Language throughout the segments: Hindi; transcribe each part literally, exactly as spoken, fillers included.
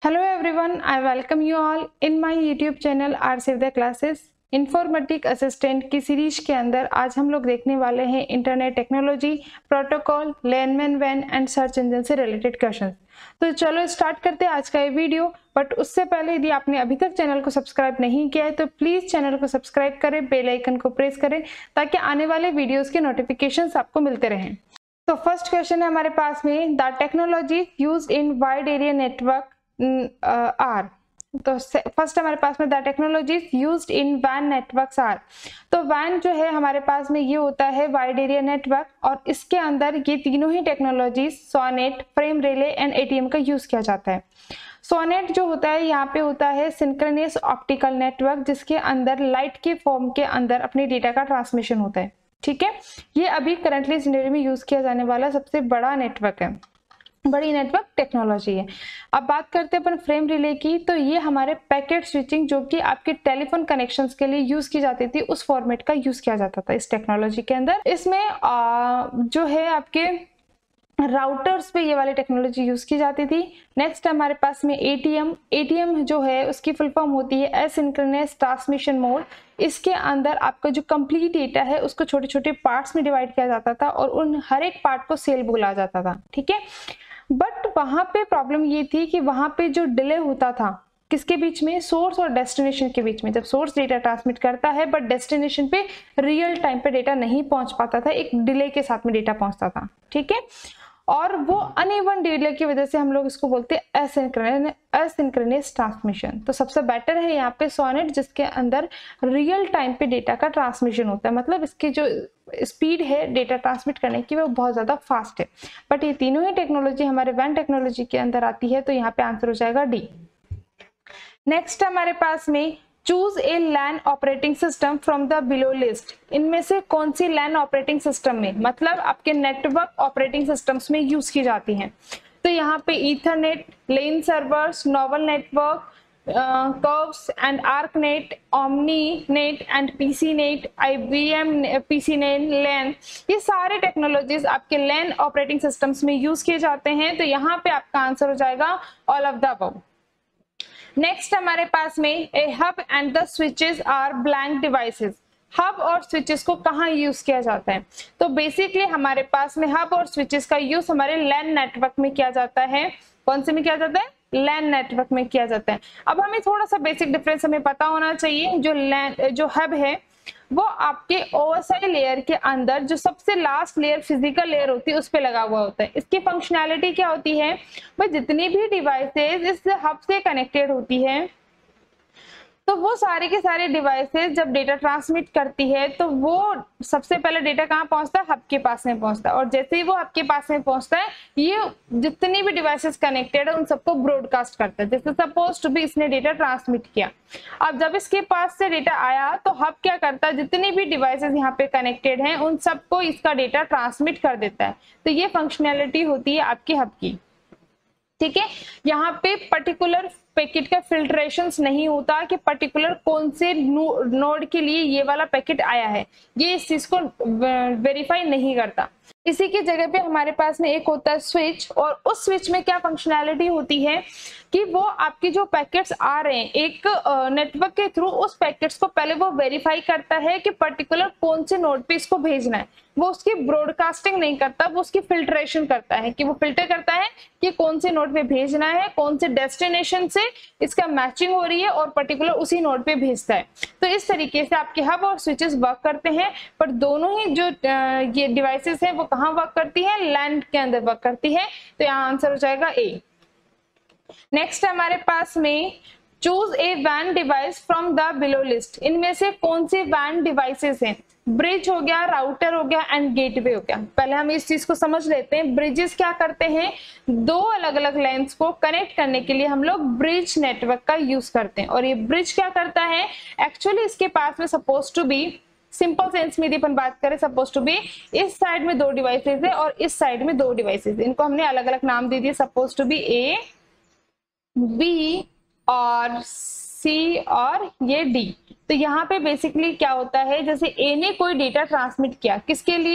Hello everyone, I welcome you all in my YouTube channel R Save the Classes। Informatic assistant की सीरीज के अंदर आज हम लोग देखने वाले हैं इंटरनेट टेक्नोलॉजी, प्रोटोकॉल, लैंडमैन वैन एंड सर्च इंजन से रिलेटेड क्वेश्चंस। तो चलो स्टार्ट करते हैं आज का ये वीडियो। बट उससे पहले यदि आपने अभी तक चैनल को सब्सक्राइब नहीं किया है तो प्लीज चैनल को सब्सक्राइब करें, बेल आइकन को प्रेस करें ताकि आने वाले वीडियोज के नोटिफिकेशंस आपको मिलते रहें। तो फर्स्ट क्वेश्चन है हमारे पास में, the technology use in wide area network are. तो फर्स्ट हमारे पास में द टेक्नोलॉजीज यूज्ड इन वैन नेटवर्क्स आर। तो वैन जो है हमारे पास में ये होता है वाइड एरिया नेटवर्क, और इसके अंदर ये तीनों ही technologies SONET, frame relay and ATM का यूज किया जाता है। सोनेट जो होता है यहाँ पे होता है सिंक्रोनस ऑप्टिकल नेटवर्क, जिसके अंदर लाइट के फॉर्म के अंदर अपने डेटा का ट्रांसमिशन होता है। ठीक है, ये अभी करंटली सिनेरियो में यूज किया जाने वाला सबसे बड़ा नेटवर्क है, बड़ी नेटवर्क टेक्नोलॉजी है। अब बात करते हैं अपन फ्रेम रिले की। तो ये हमारे पैकेट स्विचिंग जो कि आपके टेलीफोन कनेक्शंस के लिए यूज की जाती थी, उस फॉर्मेट का यूज किया जाता था इस टेक्नोलॉजी के अंदर। इसमें आ, जो है आपके राउटर्स पे ये वाली टेक्नोलॉजी यूज की जाती थी। नेक्स्ट हमारे पास में एटीएम। एटीएम जो है उसकी फुल फॉर्म होती है एसिंक्रोनस ट्रांसमिशन मोड। इसके अंदर आपका जो कंप्लीट डेटा है उसको छोटे छोटे पार्ट्स में डिवाइड किया जाता था और उन हर एक पार्ट को सेल बोला जाता था। ठीक है, बट वहां पे प्रॉब्लम ये थी कि वहां पे जो डिले होता था किसके बीच में, सोर्स और डेस्टिनेशन के बीच में। जब सोर्स डेटा ट्रांसमिट करता है बट डेस्टिनेशन पे रियल टाइम पे डेटा नहीं पहुंच पाता था, एक डिले के साथ में डेटा पहुंचता था। ठीक है, और वो अनइवन डिले की वजह से हम लोग इसको बोलते हैं एसिंक्रोनस एसिंक्रोनस ट्रांसमिशन। तो सबसे बेटर है यहाँ पे सोनेट, जिसके अंदर रियल टाइम पे डेटा का ट्रांसमिशन होता है, मतलब इसकी जो स्पीड है डेटा ट्रांसमिट करने की वो बहुत ज्यादा फास्ट है। बट ये तीनों ही टेक्नोलॉजी हमारे वैन टेक्नोलॉजी के अंदर आती है, तो यहाँ पे आंसर हो जाएगा डी। नेक्स्ट हमारे पास में, choose a LAN operating system from the below list. इनमें से कौन सी लैन ऑपरेटिंग सिस्टम में, मतलब आपके नेटवर्क ऑपरेटिंग सिस्टम्स में यूज की जाती हैं। तो यहाँ पे Ethernet, LAN servers, Novell network, curves and ARCnet, omni net and PC net, IBM PC net, LAN, ये सारे टेक्नोलॉजीज आपके लैन ऑपरेटिंग सिस्टम्स में यूज किए जाते हैं। तो यहाँ पे आपका आंसर हो जाएगा all of the above. Next हमारे पास में, a hub and the switches are blank devices. Hub और स्विचेस को कहाँ यूज किया जाता है? तो बेसिकली हमारे पास में हब और स्विचेस का यूज हमारे लैन नेटवर्क में किया जाता है। कौन से में किया जाता है? लैन नेटवर्क में किया जाता है। अब हमें थोड़ा सा बेसिक डिफरेंस हमें पता होना चाहिए। जो लैन जो हब है वो आपके ओएसआई लेयर के अंदर जो सबसे लास्ट लेयर फिजिकल लेयर होती है उस पे लगा हुआ होता है। इसकी फंक्शनैलिटी क्या होती है भाई, जितनी भी डिवाइसेस इस हब से कनेक्टेड होती है तो वो सारे के सारे डिवाइसेस जब डेटा ट्रांसमिट करती है तो वो सबसे पहले डेटा कहाँ पहुंचता है? हब के पास में पहुंचता है। और जैसे ही वो हब के पास में पहुंचता है ये जितनी भी डिवाइसेस कनेक्टेड है उन सबको ब्रॉडकास्ट करता है। जैसे सपोज टू बी इसने डेटा ट्रांसमिट किया, अब जब इसके पास से डेटा आया तो हब क्या करता है, जितनी भी डिवाइसेस यहाँ पे कनेक्टेड हैं उन सबको इसका डेटा ट्रांसमिट कर देता है। तो ये फंक्शनैलिटी होती है आपके हब की। ठीक है, यहाँ पे पर्टिकुलर पैकेट का फिल्ट्रेशंस नहीं होता कि पर्टिकुलर कौन से नो, नोड के लिए ये वाला पैकेट आया है, ये इस चीज को वेरीफाई नहीं करता। इसी की जगह पे हमारे पास में एक होता है स्विच, और उस स्विच में क्या फंक्शनैलिटी होती है कि वो आपकी जो पैकेट्स आ रहे हैं एक नेटवर्क के थ्रू, उस पैकेट्स को पहले वो वेरीफाई करता है कि पर्टिकुलर कौन से नोड पे इसको भेजना है। वो उसकी ब्रॉडकास्टिंग नहीं करता, वो उसकी फिल्ट्रेशन करता है कि वो फिल्टर करता है कि कौन से नोड पे भेजना है, कौन से डेस्टिनेशन से इसका मैचिंग हो रही है और पर्टिकुलर उसी नोड पे भेजता है। तो इस तरीके से आपके हब और स्विचेस वर्क करते हैं, पर दोनों ही जो ये डिवाइसेस हैं वो कहाँ वर्क करती है? लैन के अंदर वर्क करती है। तो यहाँ आंसर हो जाएगा ए। नेक्स्ट हमारे पास में, चूज ए वैन device from the below list. इनमें से कौन से वैन डिवाइसेस हैं? ब्रिज हो गया, राउटर हो गया एंड गेटवे हो गया। पहले हम इस चीज को समझ लेते हैं। ब्रिजेस क्या करते हैं? दो अलग अलग लाइंस को कनेक्ट करने के लिए हम लोग ब्रिज नेटवर्क का यूज करते हैं। और ये ब्रिज क्या करता है? एक्चुअली इसके पास में suppose to be, simple sense में यदि अपन बात करें, सपोज टू बी इस साइड में दो डिवाइसेस है और इस साइड में दो डिवाइसेस, इनको हमने अलग अलग नाम दे दिए, suppose to be A, B और सी और ये डी। तो यहाँ पे बेसिकली क्या होता है, जैसे ए ने कोई डेटा ट्रांसमिट किया, किसके लिए?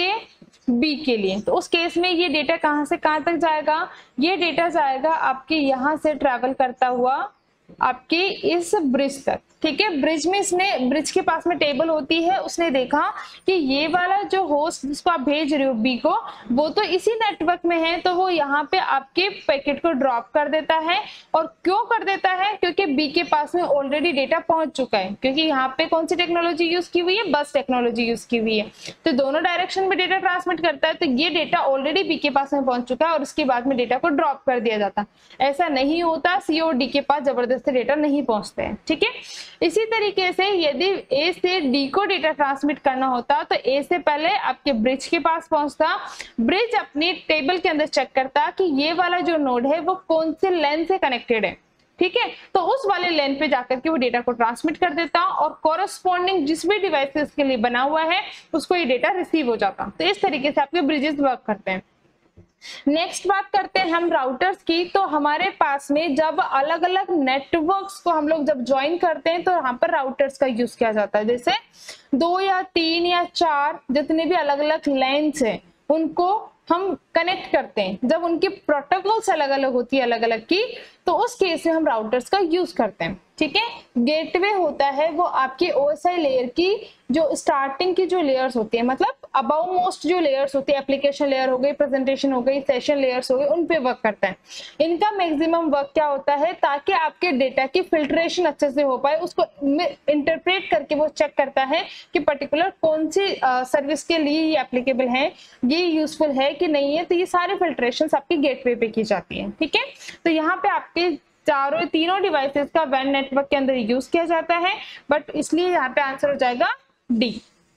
बी के लिए। तो उस केस में ये डेटा कहाँ से कहाँ तक जाएगा, ये डेटा जाएगा आपके यहाँ से ट्रैवल करता हुआ आपके इस ब्रिज तक, ठीक है। ब्रिज में इसने ब्रिज के पास में टेबल होती है, उसने देखा कि ये वाला जो होस्ट जिसको आप भेज रहे हो बी को, वो तो इसी नेटवर्क में है, तो वो यहाँ पे आपके पैकेट को ड्रॉप कर देता है। और क्यों कर देता है, क्योंकि बी के पास में ऑलरेडी डेटा पहुंच चुका है, क्योंकि यहाँ पे कौन सी टेक्नोलॉजी यूज की हुई है, बस टेक्नोलॉजी यूज की हुई है। तो दोनों डायरेक्शन में डेटा ट्रांसमिट करता है, तो ये डेटा ऑलरेडी बी के पास में पहुंच चुका है और उसके बाद में डेटा को ड्रॉप कर दिया जाता। ऐसा नहीं होता, सी और डी के पास जबरदस्ती डेटा नहीं पहुंचते हैं, ठीक है। इसी तरीके से यदि ए से डी को डेटा ट्रांसमिट करना होता तो ए से पहले आपके ब्रिज के पास पहुंचता, ब्रिज अपनी टेबल के अंदर चेक करता कि ये वाला जो नोड है वो कौन से लेन से कनेक्टेड है, ठीक है। तो उस वाले लेन पे जाकर के वो डेटा को ट्रांसमिट कर देता और कोरस्पॉन्डिंग जिस भी डिवाइस इसके लिए बना हुआ है उसको ये डेटा रिसीव हो जाता। तो इस तरीके से आपके ब्रिजेस वर्क करते हैं। नेक्स्ट बात करते हैं हम राउटर्स की। तो हमारे पास में जब अलग अलग नेटवर्क्स को हम लोग जब ज्वाइन करते हैं तो यहाँ पर राउटर्स का यूज किया जाता है। जैसे दो या तीन या चार जितने भी अलग अलग लाइन्स हैं उनको हम कनेक्ट करते हैं, जब उनकी प्रोटोकॉल्स अलग अलग होती है अलग अलग की, तो उस केस में हम राउटर्स का यूज करते हैं, ठीक है। गेटवे होता है वो आपकी ओएसआई लेयर की जो स्टार्टिंग की जो लेयर्स होती है, मतलब अबाउ मोस्ट जो लेयर्स होती है, एप्लीकेशन लेयर हो गई, प्रेजेंटेशन हो गई, सेशन लेयर्स हो गई, उन पे वर्क करता है। इनका मैक्सिमम वर्क क्या होता है, ताकि आपके डेटा की फिल्ट्रेशन अच्छे से हो पाए, उसको इंटरप्रेट करके वो चेक करता है कि पर्टिकुलर कौन सी सर्विस के लिए ये एप्लीकेबल है, ये यूजफुल है कि नहीं है। तो ये सारे फिल्ट्रेशन आपकी गेटवे पे की जाती है, ठीक है। तो यहाँ पे आपके चारों तीनों डिवाइसेस का वैन नेटवर्क के अंदर यूज किया जाता है, बट इसलिए यहाँ पे आंसर हो जाएगा डी।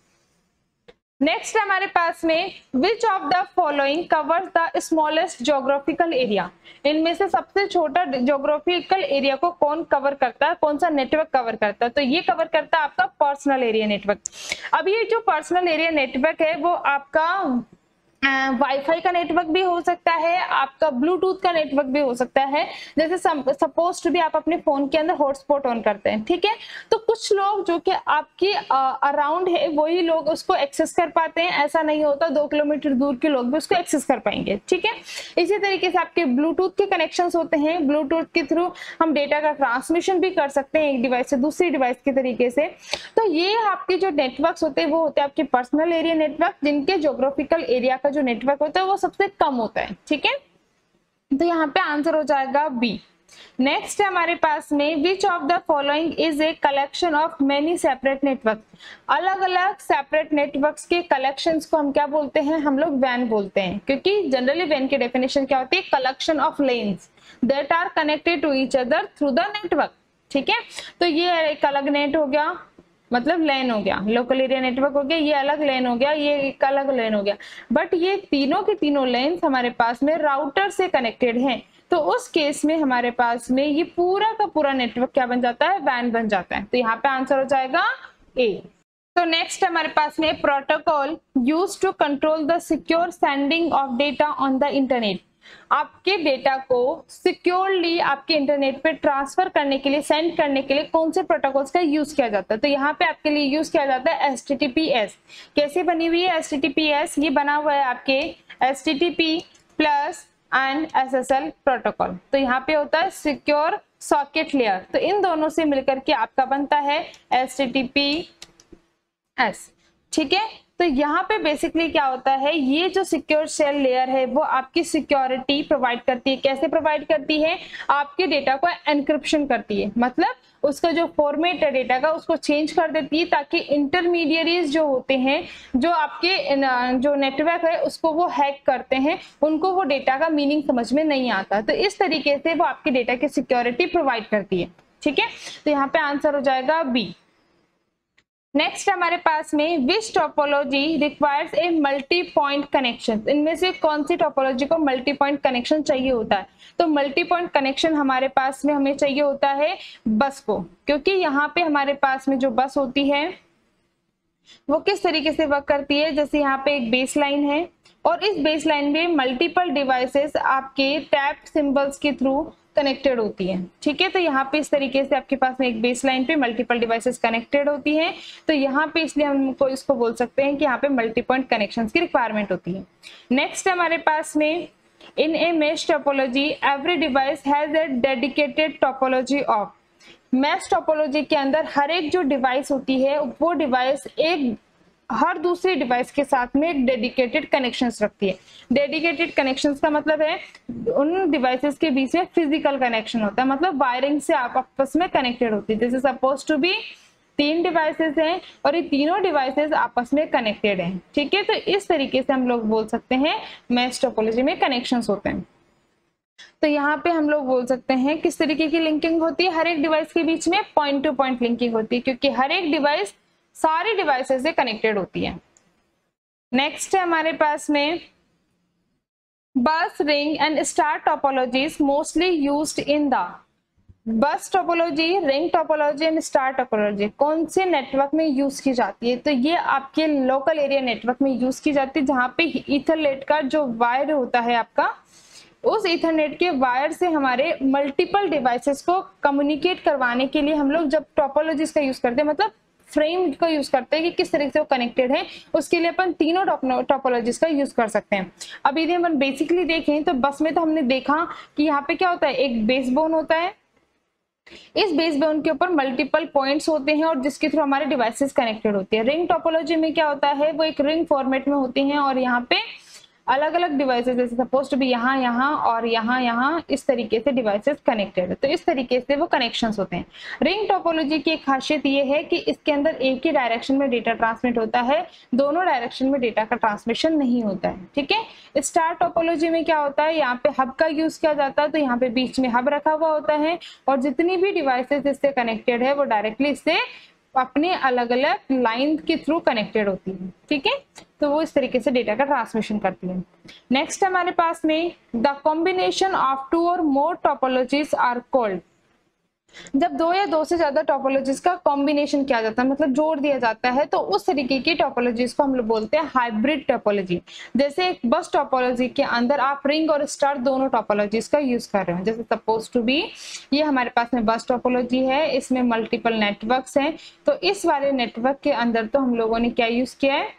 नेक्स्ट हमारे पास में which of the following covers the smallest geographical area, इनमें से सबसे छोटा ज्योग्राफिकल एरिया को कौन कवर करता है, कौन सा नेटवर्क कवर करता है। तो ये कवर करता है आपका पर्सनल एरिया नेटवर्क। अब ये जो पर्सनल एरिया नेटवर्क है वो आपका वाईफाई का नेटवर्क भी हो सकता है, आपका ब्लूटूथ का नेटवर्क भी हो सकता है। जैसे सपोज टू भी आप अपने फोन के अंदर हॉटस्पॉट ऑन करते हैं, ठीक है। तो कुछ लोग जो कि आपके अराउंड है वही लोग उसको एक्सेस कर पाते हैं, ऐसा नहीं होता दो किलोमीटर दूर के लोग भी उसको एक्सेस कर पाएंगे, ठीक है। इसी तरीके से आपके ब्लूटूथ के कनेक्शन होते हैं, ब्लूटूथ के थ्रू हम डेटा का ट्रांसमिशन भी कर सकते हैं एक डिवाइस से दूसरी डिवाइस के तरीके से। तो ये आपके जो नेटवर्क होते हैं वो होते हैं आपके पर्सनल एरिया नेटवर्क, जिनके ज्योग्राफिकल एरिया का जो नेटवर्क होता है वो सबसे कम होता है, ठीक है। तो यहाँ पे आंसर हो जाएगा बी। नेक्स्ट है हमारे पास में which of the following is a collection of many separate network, अलग अलग सेपरेट नेटवर्क्स के कलेक्शंस को हम क्या बोलते हैं, हम लोग वैन बोलते हैं, क्योंकि जनरली वैन की डेफिनेशन क्या होती है, collection of LANs that are connected to each other through the network, ठीक है। तो ये एक अलग नेट हो गया, मतलब लेन हो गया, लोकल एरिया नेटवर्क हो गया, ये अलग लेन हो गया, ये एक अलग लेन हो गया, बट ये तीनों के तीनों लेन हमारे पास में राउटर से कनेक्टेड हैं। तो उस केस में हमारे पास में ये पूरा का पूरा नेटवर्क क्या बन जाता है, वैन बन जाता है। तो यहाँ पे आंसर हो जाएगा ए। तो नेक्स्ट हमारे पास में protocol used to control the secure sending of data on the internet, आपके डेटा को सिक्योरली आपके इंटरनेट पे ट्रांसफर करने के लिए, सेंड करने के लिए कौन से प्रोटोकॉल्स का यूज किया जाता है। तो यहाँ पे आपके लिए यूज किया जाता है H T T P S. कैसे बनी हुई है H T T P S, ये बना हुआ है आपके H T T P plus and S S L protocol. तो यहाँ पे होता है सिक्योर सॉकेट लेयर, तो इन दोनों से मिलकर के आपका बनता है H T T P S, ठीक है। तो यहाँ पे बेसिकली क्या होता है, ये जो सिक्योर शेल लेयर है वो आपकी सिक्योरिटी प्रोवाइड करती है। कैसे प्रोवाइड करती है, आपके डेटा को एनक्रिप्शन करती है, मतलब उसका जो फॉर्मेट है डेटा का उसको चेंज कर देती है, ताकि इंटरमीडिएरीज जो होते हैं, जो आपके जो नेटवर्क है उसको वो हैक करते हैं, उनको वो डेटा का मीनिंग समझ में नहीं आता। तो इस तरीके से वो आपके डेटा की सिक्योरिटी प्रोवाइड करती है, ठीक है। तो यहाँ पे आंसर हो जाएगा बी। नेक्स्ट हमारे पास में which topology requires a multi point connection, इनमें से कौन सी टोपोलॉजी को मल्टी पॉइंट कनेक्शन चाहिए होता है। तो मल्टी पॉइंट कनेक्शन हमारे पास में हमें चाहिए होता है बस को, क्योंकि यहाँ पे हमारे पास में जो बस होती है वो किस तरीके से वर्क करती है, जैसे यहाँ पे एक बेस लाइन है और इस बेस लाइन में मल्टीपल डिवाइसेस आपके टैप सिंबल्स के थ्रू कनेक्टेड होती है। ठीक है, तो यहाँ पे इस तरीके से आपके पास में एक बेस लाइन पे मल्टीपल डिवाइसेस कनेक्टेड होती हैं, तो यहाँ पे इसलिए हमको इसको बोल सकते हैं कि यहाँ पे मल्टी पॉइंट कनेक्शंस की रिक्वायरमेंट होती है। नेक्स्ट हमारे पास में in a mesh topology every device has a dedicated topology of. Mesh topology के अंदर हर एक जो डिवाइस होती है वो डिवाइस एक हर दूसरे डिवाइस के साथ में एक डेडिकेटेड कनेक्शंस रखती है। डेडिकेटेड कनेक्शंस का मतलब है उन डिवाइसेस के बीच में फिजिकल कनेक्शन होता है, मतलब वायरिंग से आप आपस में कनेक्टेड होती है। This is suppose to be तीन डिवाइसेस हैं और ये तीनों डिवाइसेस आपस में कनेक्टेड हैं। ठीक है, तो इस तरीके से हम लोग बोल सकते हैं मैश टोपोलॉजी में कनेक्शंस होते हैं। तो यहाँ पे हम लोग बोल सकते हैं किस तरीके की लिंकिंग होती है, हर एक डिवाइस के बीच में पॉइंट टू पॉइंट लिंकिंग होती है, क्योंकि हर एक डिवाइस सारी डिवाइसेस से कनेक्टेड होती है। नेक्स्ट है हमारे पास में bus, ring and star topologies mostly used in the. Bus topology, ring topology and star topology कौन से नेटवर्क में यूज की जाती है? तो ये आपके लोकल एरिया नेटवर्क में यूज की जाती है, जहाँ पे ईथरनेट का जो वायर होता है आपका, उस ईथरनेट के वायर से हमारे मल्टीपल डिवाइसेस को कम्युनिकेट करवाने के लिए हम लोग जब टोपोलॉजीज का यूज करते हैं, मतलब फ्रेम को यूज करते हैं कि किस तरीके से वो कनेक्टेड है, उसके लिए अपन तीनों टोपोलॉजीज का यूज कर सकते हैं। अब यदि हम बेसिकली देखें तो बस में तो हमने देखा कि यहाँ पे क्या होता है, एक बेस बोन होता है, इस बेस बोन के ऊपर मल्टीपल पॉइंट्स होते हैं और जिसके थ्रू हमारे डिवाइसेस कनेक्टेड होती है। रिंग टोपोलॉजी में क्या होता है, वो एक रिंग फॉर्मेट में होती हैं और यहाँ पे अलग अलग डिवाइसेस जैसे सपोज टू भी यहाँ यहाँ और यहाँ यहाँ इस तरीके से डिवाइसेस कनेक्टेड है, तो इस तरीके से वो कनेक्शंस होते हैं। रिंग टोपोलॉजी की एक खासियत ये है कि इसके अंदर एक ही डायरेक्शन में डेटा ट्रांसमिट होता है, दोनों डायरेक्शन में डेटा का ट्रांसमिशन नहीं होता है। ठीक है, स्टार टोपोलॉजी में क्या होता है, यहाँ पे हब का यूज किया जाता है, तो यहाँ पे बीच में हब रखा हुआ होता है और जितनी भी डिवाइसेस इससे कनेक्टेड है वो डायरेक्टली इससे अपने अलग अलग लाइन के थ्रू कनेक्टेड होती है। ठीक है, तो वो इस तरीके से डेटा का ट्रांसमिशन करती है। नेक्स्ट हमारे पास में the combination of to or more topologies are called. जब दो या दो से ज्यादा टोपोलॉजीज का कॉम्बिनेशन किया जाता है, मतलब जोड़ दिया जाता है, तो उस तरीके की टोपोलॉजीज को हम लोग बोलते हैं हाइब्रिड टोपोलॉजी। जैसे एक बस टोपोलॉजी के अंदर आप रिंग और स्टार दोनों टोपोलॉजीज का यूज कर रहे हो, जैसे सपोज टू बी ये हमारे पास में बस टोपोलॉजी है, इसमें मल्टीपल नेटवर्क्स हैं, तो इस वाले नेटवर्क के अंदर तो हम लोगों ने क्या यूज किया है,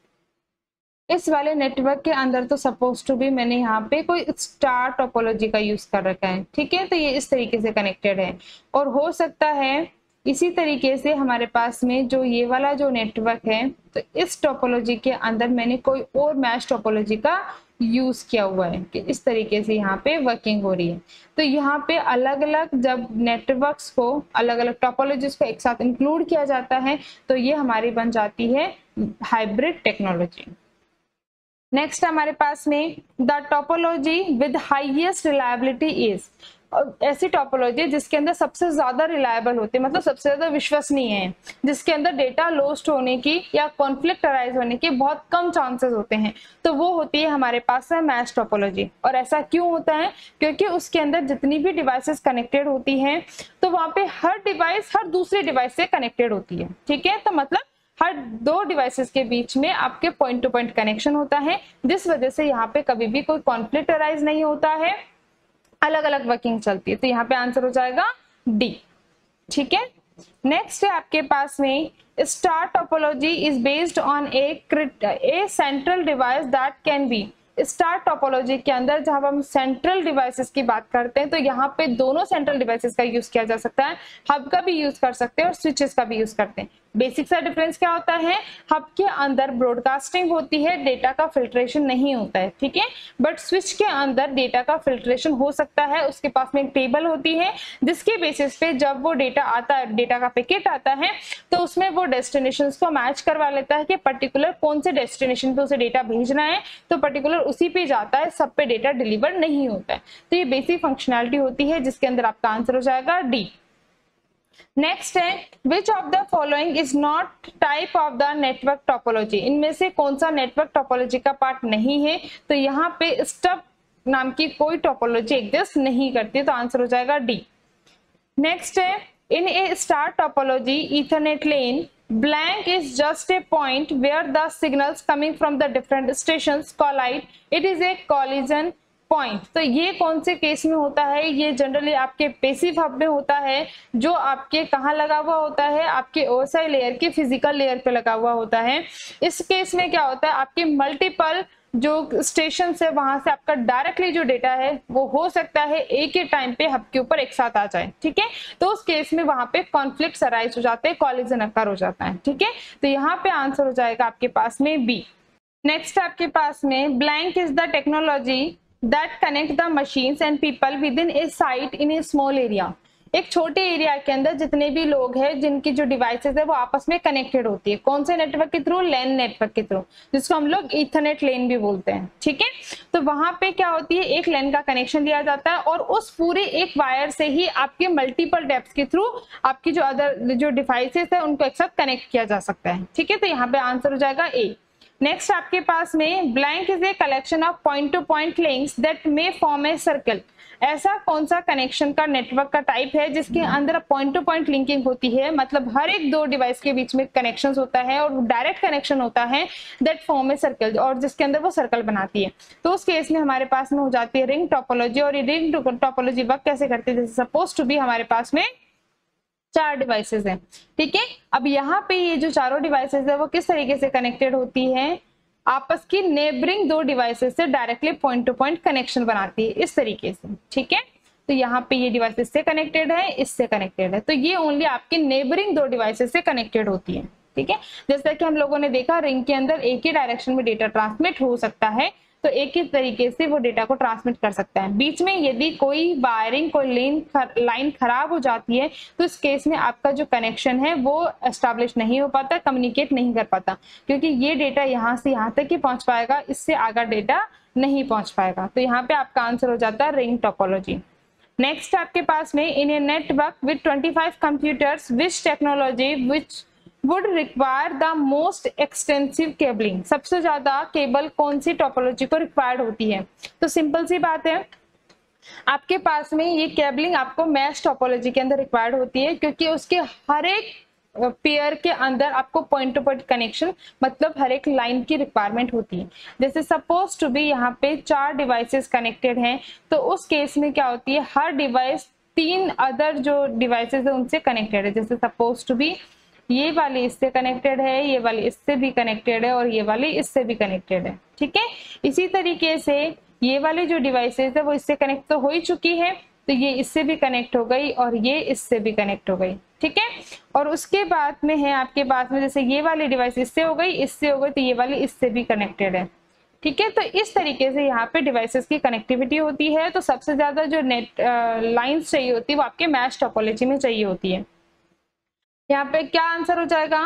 इस वाले नेटवर्क के अंदर तो सपोज टू भी मैंने यहाँ पे कोई स्टार टोपोलॉजी का यूज कर रखा है। ठीक है, तो ये इस तरीके से कनेक्टेड है और हो सकता है इसी तरीके से हमारे पास में जो ये वाला जो नेटवर्क है, तो इस टोपोलॉजी के अंदर मैंने कोई और मैश टोपोलॉजी का यूज किया हुआ है कि इस तरीके से यहाँ पे वर्किंग हो रही है। तो यहाँ पे अलग अलग जब नेटवर्क्स को अलग अलग टोपोलॉजीज को एक साथ इंक्लूड किया जाता है तो ये हमारी बन जाती है हाइब्रिड टेक्नोलॉजी। नेक्स्ट हमारे पास में the topology with highest reliability is, ऐसी टोपोलॉजी जिसके अंदर सबसे ज्यादा रिलायबल होती है, मतलब सबसे ज्यादा विश्वसनीय है, जिसके अंदर डेटा लॉस्ट होने की या कॉन्फ्लिक्ट अराइज होने के बहुत कम चांसेस होते हैं, तो वो होती है हमारे पास है मैश टोपोलॉजी। और ऐसा क्यों होता है, क्योंकि उसके अंदर जितनी भी डिवाइसेस कनेक्टेड होती हैं तो वहां पे हर डिवाइस हर दूसरे डिवाइस से कनेक्टेड होती है। ठीक है, तो मतलब हर दो डिवाइसेस के बीच में आपके पॉइंट टू पॉइंट कनेक्शन होता है, जिस वजह से यहाँ पे कभी भी कोई कॉन्फ्लिक्ट अराइज नहीं होता है, अलग अलग वर्किंग चलती है। तो यहाँ पे आंसर हो जाएगा डी। ठीक है, नेक्स्ट है आपके पास में star topology is based on a a central device that can be. Star topology के अंदर जब हम सेंट्रल डिवाइसेस की बात करते हैं तो यहाँ पे दोनों सेंट्रल डिवाइसेस का यूज किया जा सकता है, हब का भी यूज कर सकते हैं और स्विचेस का भी यूज करते हैं। बेसिक सा डिफरेंस क्या होता है, हब के अंदर ब्रॉडकास्टिंग होती है, डेटा का फिल्ट्रेशन नहीं होता है। ठीक है, बट स्विच के अंदर डेटा का फिल्ट्रेशन हो सकता है, उसके पास में एक टेबल होती है जिसके बेसिस पे जब वो डेटा आता है, डेटा का पैकेट आता है, तो उसमें वो डेस्टिनेशन को मैच करवा लेता है कि पर्टिकुलर कौन से डेस्टिनेशन पे उसे डेटा भेजना है, तो पर्टिकुलर उसी पे जाता है, सब पे डेटा डिलीवर नहीं होता है। तो ये बेसिक फंक्शनैलिटी होती है जिसके अंदर आपका आंसर हो जाएगा डी। नेक्स्ट है which of the following is not type of the network topology. इनमें से कौन सा नेटवर्क टोपोलॉजी का पार्ट नहीं है, तो यहाँ पे स्टब नाम की कोई टोपोलॉजी एग्जिस्ट नहीं करती, तो आंसर हो जाएगा डी। नेक्स्ट है in a star topology Ethernet LAN blank is just a point where the signals coming from the different stations collide. It is a collision point. तो ये कौन से केस में होता है, ये जनरली आपके पैसिव हब में होता है, जो आपके कहाँ लगा हुआ होता है, आपके ओएसआई लेयर के फिजिकल लेयर पे लगा हुआ होता है। इस केस में क्या होता है, आपके मल्टीपल जो स्टेशन है वहां से आपका डायरेक्टली जो डेटा है वो हो सकता है एक ही टाइम पे हब के ऊपर एक साथ आ जाए, ठीक है। तो उस केस में वहां पे कॉन्फ्लिक्ट अराइज हो जाते हैं, कॉलिजन अकर हो जाता है, ठीक है। तो यहाँ पे आंसर हो जाएगा आपके पास में बी। नेक्स्ट आपके पास में blank is the technology that connect the machines and people within a site in a small area. एक छोटे एरिया के अंदर जितने भी लोग हैं जिनकी जो डिवाइसेस है वो आपस में कनेक्टेड होती है, कौन से नेटवर्क के थ्रू, लैन नेटवर्क के थ्रू, जिसको हम लोग ईथरनेट लेन भी बोलते हैं, ठीक है। तो वहां पे क्या होती है, एक लैन का कनेक्शन दिया जाता है और उस पूरे एक वायर से ही आपके मल्टीपल टैप्स के थ्रू आपकी जो अदर जो डिवाइसेस है उनको एक साथ कनेक्ट किया जा सकता है, ठीक है। तो यहाँ पे आंसर हो जाएगा ए। नेक्स्ट आपके पास में blank is a collection of point to point links that may form a circle. ऐसा कौन सा कनेक्शन का नेटवर्क का टाइप है जिसके अंदर पॉइंट टू पॉइंट लिंकिंग होती है, मतलब हर एक दो डिवाइस के बीच में कनेक्शन होता है और डायरेक्ट कनेक्शन होता है, दैट फॉर्म ए सर्कल, और जिसके अंदर वो सर्कल बनाती है। तो उस केस में हमारे पास में हो जाती है रिंग टोपोलॉजी। और ये रिंग टोपोलॉजी वर्क कैसे करती है, जैसे सपोज टू बी हमारे पास में चार डिवाइसेस हैं, ठीक है। अब यहाँ पे ये जो चारों डिवाइसेस है वो किस तरीके से कनेक्टेड होती है, आपस की नेबरिंग दो डिवाइसेस से directly point to point connection बनाती है इस तरीके से, ठीक है। तो यहाँ पे ये डिवाइस इससे कनेक्टेड है, इससे कनेक्टेड है, तो ये ओनली आपके नेबरिंग दो डिवाइसेस से कनेक्टेड होती है, ठीक है। जैसा कि हम लोगों ने देखा रिंग के अंदर एक ही डायरेक्शन में डेटा ट्रांसमिट हो सकता है, तो एक ही तरीके से वो डेटा को ट्रांसमिट कर सकता है। बीच में यदि कोई वायरिंग कोई लाइन लाइन खराब हो जाती है तो इस केस में आपका जो कनेक्शन है वो एस्टैब्लिश नहीं हो पाता, कम्युनिकेट नहीं कर पाता, क्योंकि ये डेटा यहाँ से यहाँ तक ही पहुंच पाएगा, इससे आगे डेटा नहीं पहुंच पाएगा। तो यहाँ पे आपका आंसर हो जाता है रिंग टोपोलॉजी। नेक्स्ट आपके पास में in a network with twenty five computers which technology which would require the most extensive cabling। सबसे ज्यादा केबल कौन सी टोपोलॉजी को रिक्वायर्ड होती है, तो सिंपल सी बात है आपके पास में ये केबलिंग आपको मैश टोपोलॉजी के अंदर रिक्वायर्ड होती है, क्योंकि उसके हर एक पेयर के अंदर आपको पॉइंट टू पॉइंट कनेक्शन मतलब हर एक लाइन की रिक्वायरमेंट होती है। जैसे सपोज टू बी यहाँ पे चार डिवाइसेस कनेक्टेड हैं, तो उस केस में क्या होती है, हर डिवाइस तीन अदर जो डिवाइसेस है उनसे कनेक्टेड है। जैसे सपोज टू बी ये वाली इससे कनेक्टेड है, ये वाली इससे भी कनेक्टेड है और ये वाली इससे भी कनेक्टेड है, ठीक है। इसी तरीके से ये वाली जो डिवाइसेस है वो इससे कनेक्ट तो हो ही चुकी है, तो ये इससे भी कनेक्ट हो गई और ये इससे भी कनेक्ट हो गई, ठीक है। और उसके बाद में है आपके पास में जैसे ये वाली डिवाइस इससे हो गई, इससे हो गई, तो ये वाली इससे भी कनेक्टेड है, ठीक है। तो इस तरीके से यहाँ पे डिवाइसेस की कनेक्टिविटी होती है। तो सबसे ज्यादा जो नेट लाइन्स चाहिए होती है वो आपके मैश टोपोलॉजी में चाहिए होती है। यहाँ पे क्या आंसर हो जाएगा,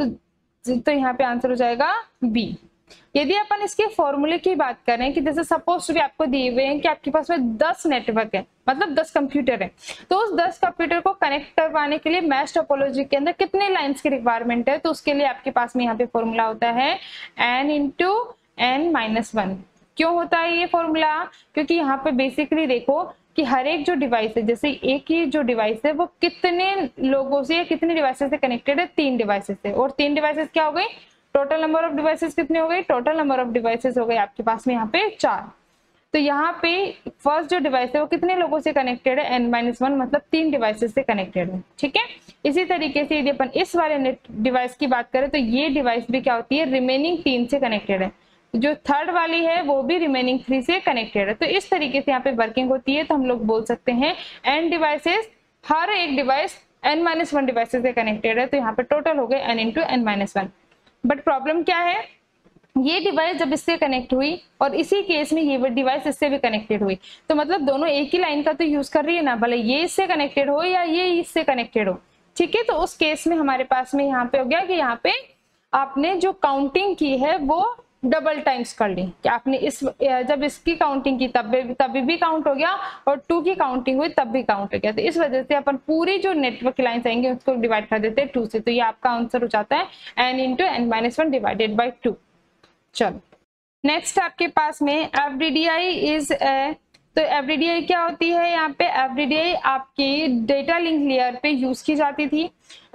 तो तो यहाँ पे आंसर हो जाएगा बी। यदि अपन इसके फॉर्मूले की बात करें कि जैसे सपोज भी आपको दिए हुए हैं कि आपके पास में दस नेटवर्क है, मतलब दस कंप्यूटर है, तो उस दस कंप्यूटर को कनेक्ट करवाने के लिए मैश टोपोलॉजी के अंदर कितने लाइंस की रिक्वायरमेंट है, तो उसके लिए आपके पास में यहाँ पे फॉर्मूला होता है N into N minus one. क्यों होता है ये फॉर्मूला, क्योंकि यहाँ पे बेसिकली देखो कि हर एक जो डिवाइस है, जैसे एक ही जो डिवाइस है वो कितने लोगों से कितने डिवाइसेस से कनेक्टेड है, तीन डिवाइसेस से, और तीन डिवाइसेस क्या हो गई, टोटल नंबर ऑफ डिवाइसेस कितने हो गए, टोटल नंबर ऑफ डिवाइसेस हो गए आपके पास में यहाँ पे चार। तो यहाँ पे फर्स्ट जो डिवाइस है वो कितने लोगों से कनेक्टेड है, एन माइनस वन, मतलब तीन डिवाइसेस से कनेक्टेड है, ठीक है। इसी तरीके से यदि अपन इस वाले नेट डिवाइस की बात करें तो ये डिवाइस भी क्या होती है, रिमेनिंग तीन से कनेक्टेड है, जो थर्ड वाली है वो भी रिमेनिंग थ्री से कनेक्टेड है। तो इस तरीके से यहाँ पे वर्किंग होती है। तो हम लोग बोल सकते हैं एन डिवाइसेस, हर एक device N minus one devices से कनेक्टेड है, तो यहाँ पे टोटल हो गए N into N minus one. But problem क्या है, ये डिवाइस जब इससे कनेक्ट हुई और इसी केस में ये डिवाइस इससे भी कनेक्टेड हुई, तो मतलब दोनों एक ही लाइन का तो यूज कर रही है ना, भले ये इससे कनेक्टेड हो या ये इससे कनेक्टेड हो, ठीक है। तो उस केस में हमारे पास में यहाँ पे हो गया कि यहाँ पे आपने जो काउंटिंग की है वो डबल टाइम्स कर ली, कि आपने इस जब इसकी काउंटिंग की तब तभी भी काउंट हो गया और टू की काउंटिंग हुई तब भी काउंट हो गया। तो इस वजह से अपन पूरी जो नेटवर्क लाइन्स आएंगे उसको डिवाइड कर देते हैं टू से। तो ये आपका आंसर हो जाता है N into N minus one divided by two. चलो नेक्स्ट आपके पास में एफडीडीआई इज ए, तो एफडीडीआई क्या होती है, यहाँ पे एफडीडीआई आपकी डेटा लिंक लेयर पे यूज की जाती थी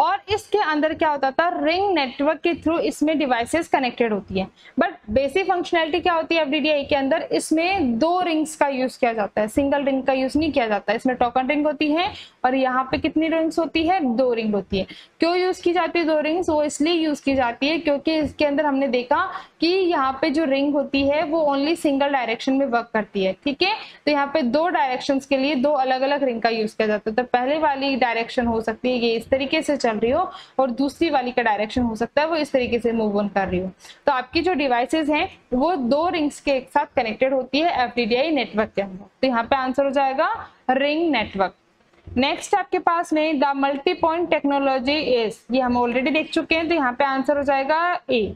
और इसके अंदर क्या होता था, रिंग नेटवर्क के थ्रू इसमें डिवाइसेस कनेक्टेड होती है। बट बेसिक फंक्शनैलिटी क्या होती है एफडीडीआई के अंदर, इसमें दो रिंग्स का यूज किया जाता है, सिंगल रिंग का यूज नहीं किया जाता है। इसमें टोकन रिंग होती है और यहाँ पे कितनी रिंग्स होती है, दो रिंग होती है। क्यों यूज की जाती है दो रिंग्स, वो इसलिए यूज की जाती है क्योंकि इसके अंदर हमने देखा कि यहाँ पे जो रिंग होती है वो ओनली सिंगल डायरेक्शन में वर्क करती है, ठीक है। तो यहाँ पे दो डायरेक्शंस के लिए दो अलग अलग रिंग का यूज किया जाता है। तो पहले वाली डायरेक्शन हो सकती है ये इस तरीके से चल रही हो और दूसरी वाली का डायरेक्शन हो सकता है वो इस तरीके से मूव ऑन कर रही हो। तो आपकी जो डिवाइसेस हैं वो दो रिंग्स के एक साथ कनेक्टेड होती है एफडीडीआई नेटवर्क के अंदर। तो यहाँ पे आंसर हो जाएगा रिंग नेटवर्क। नेक्स्ट आपके पास में the multi point technology is, ये हम ऑलरेडी देख चुके हैं, तो यहाँ पे आंसर हो जाएगा ए।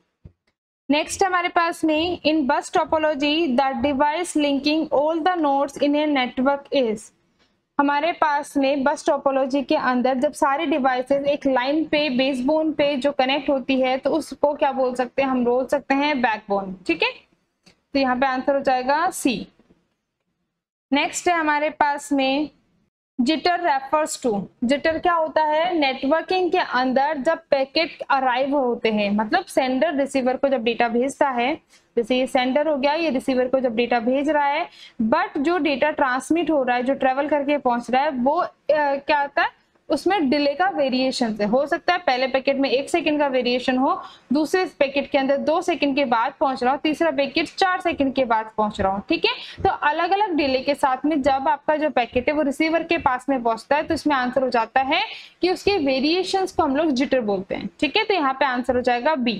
नेक्स्ट हमारे पास में in bus topology the device linking all the nodes in a network is, हमारे पास में बस टोपोलॉजी के अंदर जब सारी डिवाइसेस एक लाइन पे बेसबोन पे जो कनेक्ट होती है तो उसको क्या बोल सकते हैं, हम बोल सकते हैं बैकबोन, ठीक है। तो यहाँ पे आंसर हो जाएगा सी। नेक्स्ट है हमारे पास में जिटर रेफर्स टू, जिटर क्या होता है, नेटवर्किंग के अंदर जब पैकेट अराइव होते हैं, मतलब सेंडर रिसीवर को जब डेटा भेजता है, जैसे ये सेंडर हो गया, ये रिसीवर को जब डेटा भेज रहा है, बट जो डेटा ट्रांसमिट हो रहा है, जो ट्रेवल करके पहुंच रहा है, वो आ, क्या आता है, उसमें डिले का वेरिएशन है। हो सकता है पहले पैकेट में एक सेकंड का वेरिएशन हो, दूसरे पैकेट के अंदर दो सेकंड के बाद पहुंच रहा हो, तीसरा पैकेट चार सेकंड के बाद पहुंच रहा हो, ठीक है। तो अलग अलग डिले के साथ में जब आपका जो पैकेट है वो रिसीवर के पास में पहुंचता है तो इसमें आंसर हो जाता है कि उसके वेरिएशंस को हम लोग जिटर बोलते हैं, ठीक है। तो यहाँ पे आंसर हो जाएगा बी।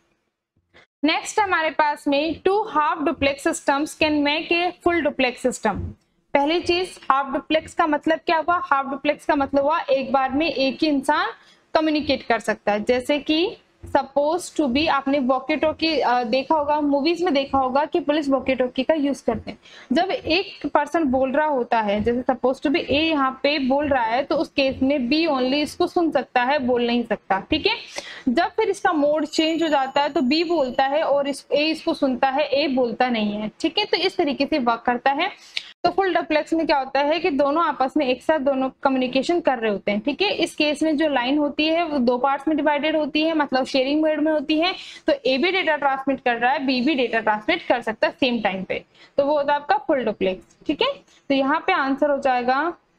नेक्स्ट हमारे पास में two half duplex systems can make a full duplex system. पहली चीज, हाफ डुप्लेक्स का मतलब क्या हुआ, हाफ डुप्लेक्स का मतलब हुआ एक बार में एक ही इंसान कम्युनिकेट कर सकता है। जैसे कि सपोज टू बी, आपने वॉकी टॉकी देखा होगा, मूवीज में देखा होगा कि पुलिस वॉकी टॉकी का यूज करते हैं। जब एक पर्सन बोल रहा होता है, जैसे सपोज टू बी ए यहाँ पे बोल रहा है, तो उस केस में बी ओनली इसको सुन सकता है, बोल नहीं सकता, ठीक है। जब फिर इसका मोड चेंज हो जाता है तो बी बोलता है और इस, ए इसको सुनता है, ए बोलता नहीं है, ठीक है। तो इस तरीके से वर्क करता है। तो फुल डुप्लेक्स में क्या होता है कि दोनों आपस में एक साथ दोनों कम्युनिकेशन कर रहे होते हैं, ठीक है। इस केस में जो लाइन होती है वो दो पार्ट्स में डिवाइडेड होती है, मतलब शेयरिंग मोड में होती है। तो ए भी डेटा ट्रांसमिट कर रहा है, बी भी डेटा ट्रांसमिट कर सकता है सेम टाइम पे, तो वो होता है आपका फुल डुप्लेक्स, ठीक है। तो यहाँ पे आंसर हो जाएगा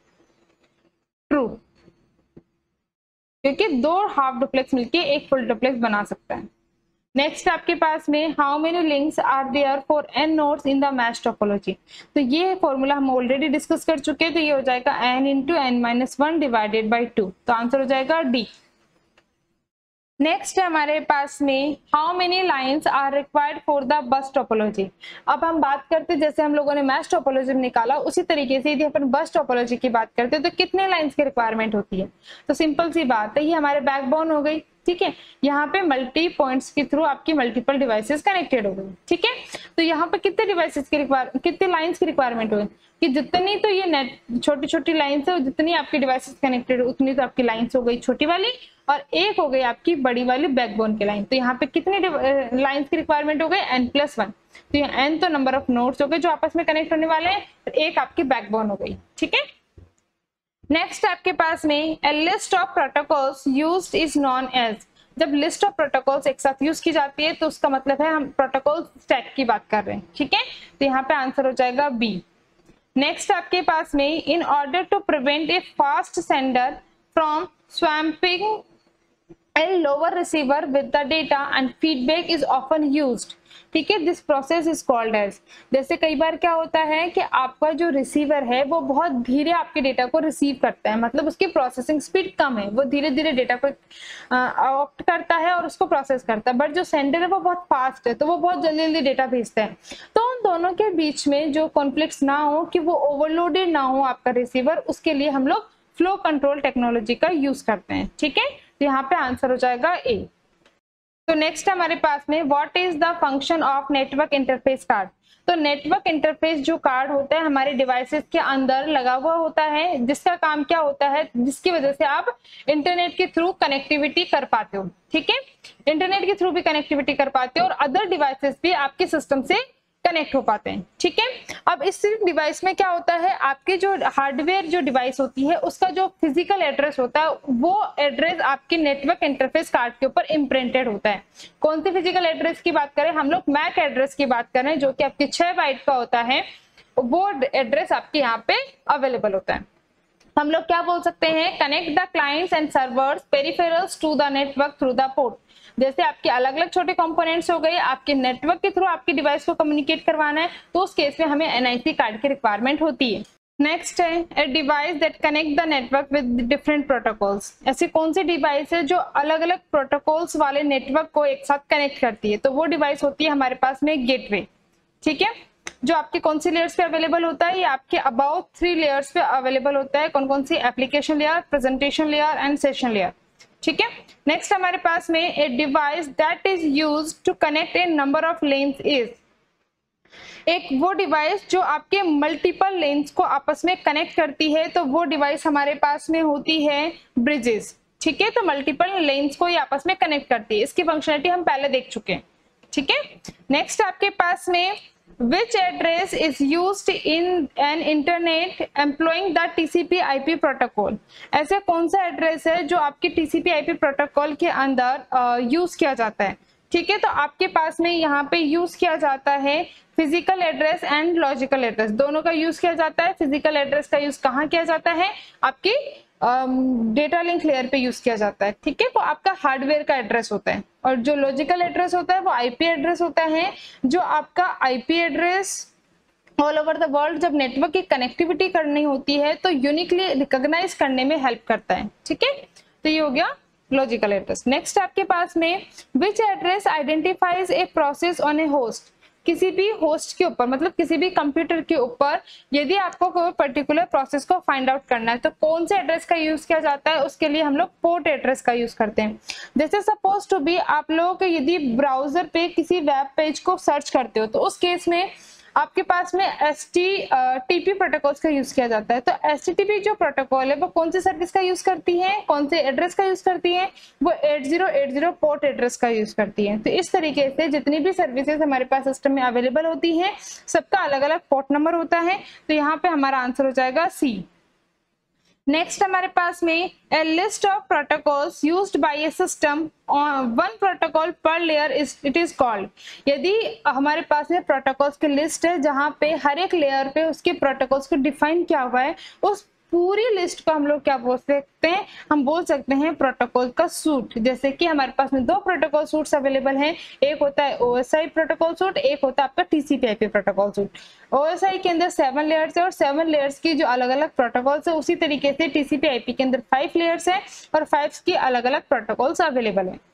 ट्रू, क्योंकि दो हाफ डुप्लेक्स मिलके एक फुल डुप्लेक्स बना सकता है। नेक्स्ट आपके पास में how many links are there for N nodes in the mesh topology. तो ये फॉर्मूला हम ऑलरेडी डिस्कस कर चुके हैं, तो ये हो जाएगा N into N minus one divided by two, तो आंसर हो जाएगा डी। नेक्स्ट है हमारे पास में how many lines are required for the bus topology. अब हम बात करते हैं, जैसे हम लोगों ने मैश टोपोलॉजी में निकाला, उसी तरीके से यदि अपन बस टोपोलॉजी की बात करते हैं तो कितने लाइंस की रिक्वायरमेंट होती है। तो सिंपल सी बात है, ये हमारे बैकबोन हो गई, ठीक है। यहाँ पे मल्टी पॉइंट्स के थ्रू आपकी मल्टीपल डिवाइसेस कनेक्टेड हो गई, ठीक है। तो यहाँ पे कितने डिवाइसेस की रिक्वायर कितने लाइंस की रिक्वायरमेंट हो गई कि जितनी तो ये नेट छोटी छोटी लाइंस है, जितनी आपकी डिवाइसेस कनेक्टेड उतनी तो आपकी लाइंस हो गई छोटी वाली, और एक हो गई आपकी बड़ी वाली बैकबोन की लाइन। तो यहाँ पे कितनी लाइंस की रिक्वायरमेंट हो गई, एन प्लस वन। तो ये एन तो नंबर ऑफ नोड्स हो गए जो आपस में कनेक्ट होने वाले हैं, एक आपकी बैकबोन हो गई, ठीक है। नेक्स्ट आपके पास में a list of protocols used is known as. जब लिस्ट ऑफ प्रोटोकॉल्स एक साथ यूज की जाती है तो उसका मतलब है हम प्रोटोकॉल स्टैक की बात कर रहे हैं, ठीक है। तो यहाँ पे आंसर हो जाएगा बी। नेक्स्ट आपके पास में in order to prevent a fast sender from swamping a lower receiver with the data and feedback is often used, ठीक है। This process is called as, जैसे कई बार क्या होता है कि आपका जो रिसीवर है वो बहुत धीरे आपके डेटा को रिसीव करता है, मतलब उसकी प्रोसेसिंग स्पीड कम है, वो धीरे धीरे डेटा को ऑप्ट करता है और उसको प्रोसेस करता है। बट जो सेंडर है वो बहुत फास्ट है, तो वो बहुत जल्दी जल्दी डेटा भेजता है। तो उन दोनों के बीच में जो कॉन्फ्लिक्ट्स ना हो, कि वो ओवरलोडेड ना हो आपका रिसीवर, उसके लिए हम लोग फ्लो कंट्रोल टेक्नोलॉजी का यूज करते हैं, ठीक है। तो यहाँ पे आंसर हो जाएगा ए। तो नेक्स्ट हमारे पास में what is the function of network interface card. तो नेटवर्क इंटरफेस जो कार्ड होता है हमारे डिवाइसेस के अंदर लगा हुआ होता है, जिसका काम क्या होता है, जिसकी वजह से आप इंटरनेट के थ्रू कनेक्टिविटी कर पाते हो, ठीक है। इंटरनेट के थ्रू भी कनेक्टिविटी कर पाते हो और अदर डिवाइसेस भी आपके सिस्टम से कनेक्ट हो पाते हैं। ठीक है, अब इस डिवाइस में क्या होता है, आपके जो हार्डवेयर जो डिवाइस होती है उसका जो फिजिकल एड्रेस होता है वो एड्रेस आपके नेटवर्क इंटरफेस कार्ड के ऊपर इम्प्रिंटेड होता है। कौन सी फिजिकल एड्रेस की बात करें, हम लोग मैक एड्रेस की बात कर रहे हैं, जो कि आपके छह बाइट का होता है, वो एड्रेस आपके यहाँ पे अवेलेबल होता है। हम लोग क्या बोल सकते हैं, connect the clients and servers peripherals to the network through the port. जैसे आपके अलग अलग छोटे कंपोनेंट्स हो गए, आपके नेटवर्क के थ्रू आपकी डिवाइस को कम्युनिकेट करवाना है, तो उस केस में हमें एनआईसी कार्ड की रिक्वायरमेंट होती है। नेक्स्ट है a device that connect the network with different protocols. ऐसी कौन सी डिवाइस है जो अलग अलग प्रोटोकॉल्स वाले नेटवर्क को एक साथ कनेक्ट करती है, तो वो डिवाइस होती है हमारे पास में गेटवे। ठीक है, जो आपके कौन सी लेयर्स पे अवेलेबल होता है, ये आपके अबाउट थ्री लेयर्स पे अवेलेबल होता है। कौन कौन सी, application layer, presentation layer and session layer. ठीक है, नेक्स्ट हमारे पास में a device that is used to connect a number of LANs is. एक वो डिवाइस जो आपके मल्टीपल लेन्स को आपस में कनेक्ट करती है, तो वो डिवाइस हमारे पास में होती है ब्रिजेस। ठीक है, तो मल्टीपल लेन्स को ये आपस में कनेक्ट करती है, इसकी फंक्शनलिटी हम पहले देख चुके हैं। ठीक है, नेक्स्ट आपके पास में which address is used in an internet employing the T C P I P protocol। ऐसे कौन सा एड्रेस है जो आपके T C P I P protocol के अंदर यूज uh, किया जाता है। ठीक है, तो आपके पास में यहाँ पे यूज किया जाता है physical address and logical address, दोनों का यूज किया जाता है। फिजिकल एड्रेस का यूज कहाँ किया जाता है, आपकी डेटा लिंक लेयर पे यूज किया जाता है। ठीक है, वो आपका हार्डवेयर का एड्रेस होता है, और जो लॉजिकल एड्रेस होता है वो आईपी एड्रेस होता है, जो आपका IP address all over the world जब नेटवर्क की कनेक्टिविटी करनी होती है तो यूनिकली रिकॉग्नाइज करने में हेल्प करता है। ठीक है, तो ये हो गया लॉजिकल एड्रेस। नेक्स्ट आपके पास में which address identifies a process on a host. किसी भी होस्ट के ऊपर, मतलब किसी भी कंप्यूटर के ऊपर यदि आपको कोई पर्टिकुलर प्रोसेस को फाइंड आउट करना है, तो कौन से एड्रेस का यूज किया जाता है, उसके लिए हम लोग पोर्ट एड्रेस का यूज करते हैं। जैसे सपोज टू बी आप लोग यदि ब्राउजर पे किसी वेब पेज को सर्च करते हो, तो उस केस में आपके पास में S T T P protocols का यूज किया जाता है। तो एस टी टी पी जो प्रोटोकॉल है वो कौन सी सर्विस का यूज करती है, कौन से एड्रेस का यूज करती है, वो eight zero eight zero port address का यूज करती है। तो इस तरीके से जितनी भी सर्विसेज हमारे पास सिस्टम में अवेलेबल होती है, सबका अलग अलग पोर्ट नंबर होता है। तो यहाँ पे हमारा आंसर हो जाएगा सी। नेक्स्ट हमारे पास में a list of protocols used by a system on one protocol per layer is it is called। यदि हमारे पास में प्रोटोकॉल्स की लिस्ट है जहाँ पे हर एक लेयर पे उसके प्रोटोकॉल्स को डिफाइन किया हुआ है, उस पूरी लिस्ट को हम लोग क्या बोल सकते हैं, हम बोल सकते हैं प्रोटोकॉल का सूट। जैसे कि हमारे पास में दो प्रोटोकॉल सूट्स अवेलेबल हैं, एक होता है ओएसआई प्रोटोकॉल सूट, एक होता है आपका TCP IP protocol suite. OSI के अंदर सेवन लेयर्स है और सेवन लेयर्स की जो अलग अलग प्रोटोकॉल्स है, उसी तरीके से टीसीपी आईपी के अंदर फाइव लेयर्स है और फाइव की अलग अलग प्रोटोकॉल्स अवेलेबल है।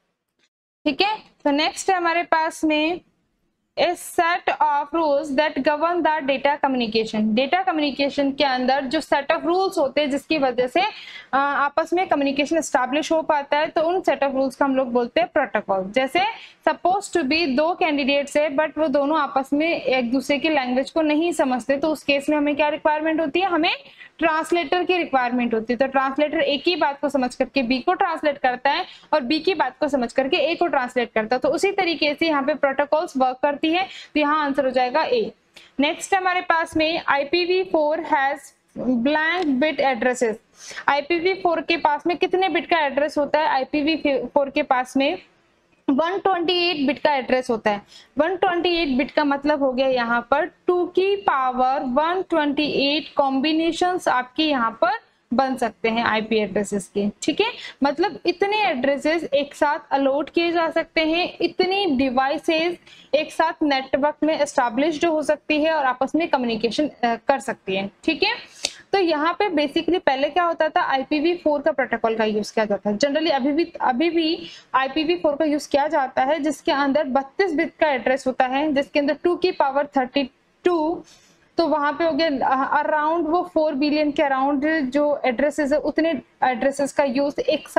ठीक है, तो नेक्स्ट है हमारे पास में a set of rules that govern the data communication। data communication के अंदर जो set of rules होते हैं जिसकी वजह से आपस में कम्युनिकेशन एस्टैब्लिश हो पाता है, तो उन सेट ऑफ रूल्स का हम लोग बोलते हैं प्रोटोकॉल। जैसे सपोज टू बी दो कैंडिडेट्स है बट वो दोनों आपस में एक दूसरे की लैंग्वेज को नहीं समझते, तो उस केस में हमें क्या रिक्वायरमेंट होती है, हमें ट्रांसलेटर की रिक्वायरमेंट होती है। तो ट्रांसलेटर एक ही बात को समझ करके बी को ट्रांसलेट करता है और बी की बात को समझ करके ए को ट्रांसलेट करता है। तो उसी तरीके से यहाँ पे प्रोटोकॉल्स वर्क करती है, तो यहाँ आंसर हो जाएगा ए। नेक्स्ट हमारे पास में I P V four has blank bit addresses. I P V four के पास में कितने बिट का एड्रेस होता है, आई पी वी फोर के पास में वन ट्वेंटी एट बिट का एड्रेस होता है। वन ट्वेंटी एट बिट का मतलब हो गया यहाँ पर टू की power one twenty eight combinations आपके यहाँ पर बन सकते हैं आईपी एड्रेसेस के। ठीक है, मतलब इतने एड्रेसेस एक साथ अलॉट किए जा सकते हैं, इतनी डिवाइसेस एक साथ नेटवर्क में एस्टैब्लिश्ड हो सकती है और आपस में कम्युनिकेशन कर सकती है। ठीक है, तो यहाँ पे बेसिकली पहले क्या होता था, आई पी वी फोर का प्रोटोकॉल का यूज किया जाता है। जनरली अभी भी अभी भी आई पी वी फोर का यूज किया जाता है, जिसके अंदर बत्तीस बिट का एड्रेस होता है, जिसके अंदर टू की पावर थर्टी टू, तो वहां पे हो गया अराउंड वो फोर बिलियन के अराउंड जो एड्रेसेस है, उतने एड्रेसेस का यूज एक साथ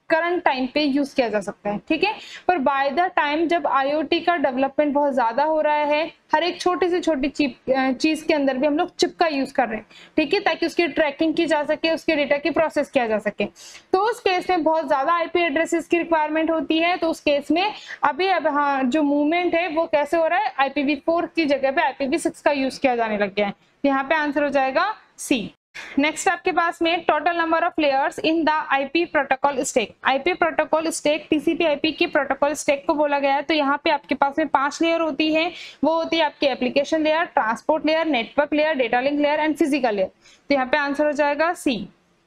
करंट टाइम पे यूज किया जा सकता है, ठीक है। पर बाय द टाइम जब आईओटी का डेवलपमेंट बहुत ज्यादा हो रहा है, हर एक छोटी से छोटी चिप चीज के अंदर भी हम लोग चिप का यूज कर रहे हैं, ठीक है, ताकि उसकी ट्रैकिंग की जा सके, उसके डेटा की प्रोसेस किया जा सके। तो उस केस में बहुत ज्यादा आईपी एड्रेसेस की रिक्वायरमेंट होती है। तो उस केस में अभी अब हाँ जो मूवमेंट है वो कैसे हो रहा है, आई पी वी फोर की जगह पे आई पी वी सिक्स का यूज किया जाने लग गया है। यहाँ पे आंसर हो जाएगा सी। नेक्स्ट आपके पास में total number of layers in the IP protocol stack. IP protocol stack TCP IP की प्रोटोकॉल स्टैक को बोला गया है। तो यहाँ पे आपके पास में पांच लेयर होती है, वो होती है आपकी application layer, transport layer, network layer, data link layer and physical layer. तो यहाँ पे आंसर हो जाएगा सी।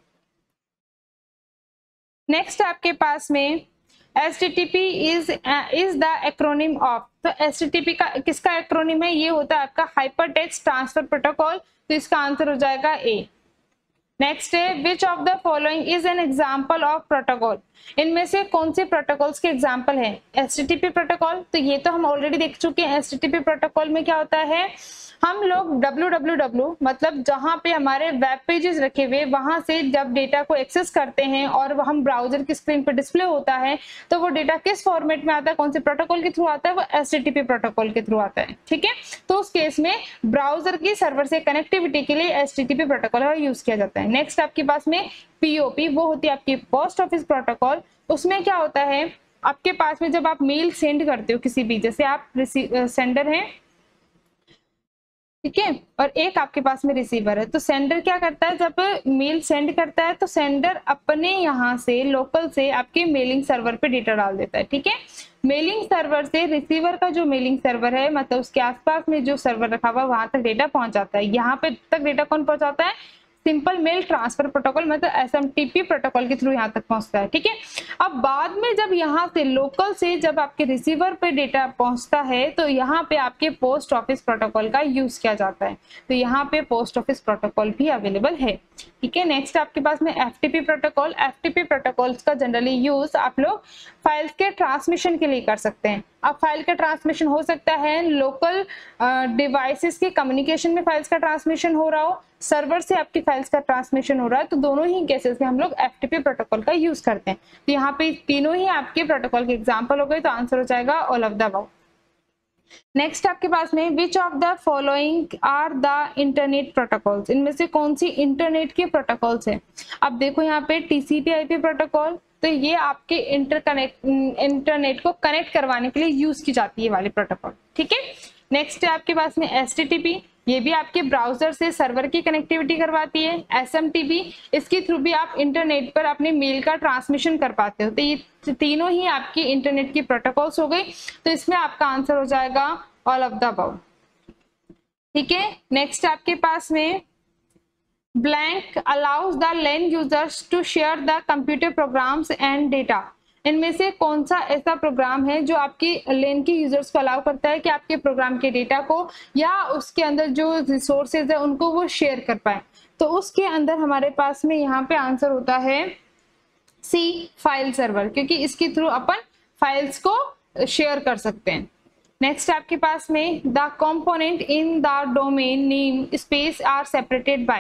नेक्स्ट आपके पास में H T T P is is the acronym of। तो H T T P का किसका एक्रोनिम है, ये होता है आपका हाइपर टेक्स्ट ट्रांसफर प्रोटोकॉल। तो इसका आंसर हो जाएगा ए। नेक्स्ट है which of the following is an example of protocol. इनमें से कौन से प्रोटोकॉल्स के एग्जाम्पल है, H T T P protocol. तो ये तो हम ऑलरेडी देख चुके हैं। H T T P protocol में क्या होता है, हम लोग डब्ल्यू डब्ल्यू डब्ल्यू मतलब जहां पे हमारे वेब पेजेस रखे हुए वहां से जब डेटा को एक्सेस करते हैं और हम ब्राउजर की स्क्रीन पर डिस्प्ले होता है, तो वो डेटा किस फॉर्मेट में आता है, कौन से प्रोटोकॉल के थ्रू आता है, वो H T T P protocol के थ्रू आता है, ठीक है। तो उस केस में ब्राउजर की सर्वर से कनेक्टिविटी के लिए H T T P protocol का यूज किया जाता है। नेक्स्ट आपके पास में P O P, वो होती है आपकी पोस्ट ऑफिस प्रोटोकॉल। उसमें क्या होता है, आपके पास में जब आप मेल सेंड करते हो किसी भी, जैसे आप सेंडर हैं, ठीक है, और एक आपके पास में रिसीवर है। तो सेंडर क्या करता है, जब मेल सेंड करता है तो सेंडर अपने यहाँ से लोकल से आपके मेलिंग सर्वर पे डेटा डाल देता है, ठीक है। मेलिंग सर्वर से रिसीवर का जो मेलिंग सर्वर है, मतलब उसके आसपास में जो सर्वर रखा हुआ वहां तक डेटा पहुंच जाता है। यहाँ पे तक डेटा कौन पहुंचाता है, सिंपल मेल ट्रांसफर प्रोटोकॉल, मतलब S M T P protocol के थ्रू यहाँ तक पहुंचता है, ठीक है। अब बाद में जब यहाँ से लोकल से जब आपके रिसीवर पे डेटा पहुंचता है, तो यहाँ पे आपके पोस्ट ऑफिस प्रोटोकॉल का यूज किया जाता है। तो यहाँ पे पोस्ट ऑफिस प्रोटोकॉल भी अवेलेबल है, ठीक है। नेक्स्ट आपके पास में F T P protocol. F T P protocols का जनरली यूज आप लोग फाइल्स के ट्रांसमिशन के लिए कर सकते हैं। अब फाइल का ट्रांसमिशन हो सकता है लोकल डिवाइसेस के कम्युनिकेशन में फाइल्स का ट्रांसमिशन हो रहा हो, सर्वर से आपकी फाइल्स का ट्रांसमिशन हो रहा है। तो दोनों ही केसेस में हम लोग एफ टी पी प्रोटोकॉल का यूज करते हैं। तो यहाँ पे तीनों ही आपके प्रोटोकॉल के एग्जांपल हो गए। तो आंसर हो जाएगा all of the above. Next आपके पास में which of the following are the internet protocols. इनमें से कौन सी इंटरनेट के प्रोटोकॉल्स है। अब देखो यहाँ पे टीसीपी आईपी प्रोटोकॉल, तो ये आपके इंटरकनेक्ट इंटरनेट को कनेक्ट करवाने के लिए यूज की जाती है वाली प्रोटोकॉल, ठीक है। नेक्स्ट है आपके पास में एच टी टी पी, ये भी आपके ब्राउजर से सर्वर की कनेक्टिविटी करवाती है। एस एम टी पी, इसके थ्रू भी आप इंटरनेट पर अपने मेल का ट्रांसमिशन कर पाते हो। तो ये तीनों ही आपकी इंटरनेट की प्रोटोकॉल्स हो गई। तो इसमें आपका आंसर हो जाएगा ऑल ऑफ द अबव, ठीक है। नेक्स्ट आपके पास में blank allows the LAN users to share the computer programs and data. इनमें से कौन सा ऐसा प्रोग्राम है जो आपकी लेन के यूजर्स को अलाउ करता है कि आपके प्रोग्राम के डेटा को या उसके अंदर जो रिसोर्सेज है उनको वो शेयर कर पाए। तो उसके अंदर हमारे पास में यहाँ पे आंसर होता है सी, फाइल सर्वर, क्योंकि इसके थ्रू अपन फाइल्स को शेयर कर सकते हैं। नेक्स्ट आपके पास में the component in the domain name space are separated by.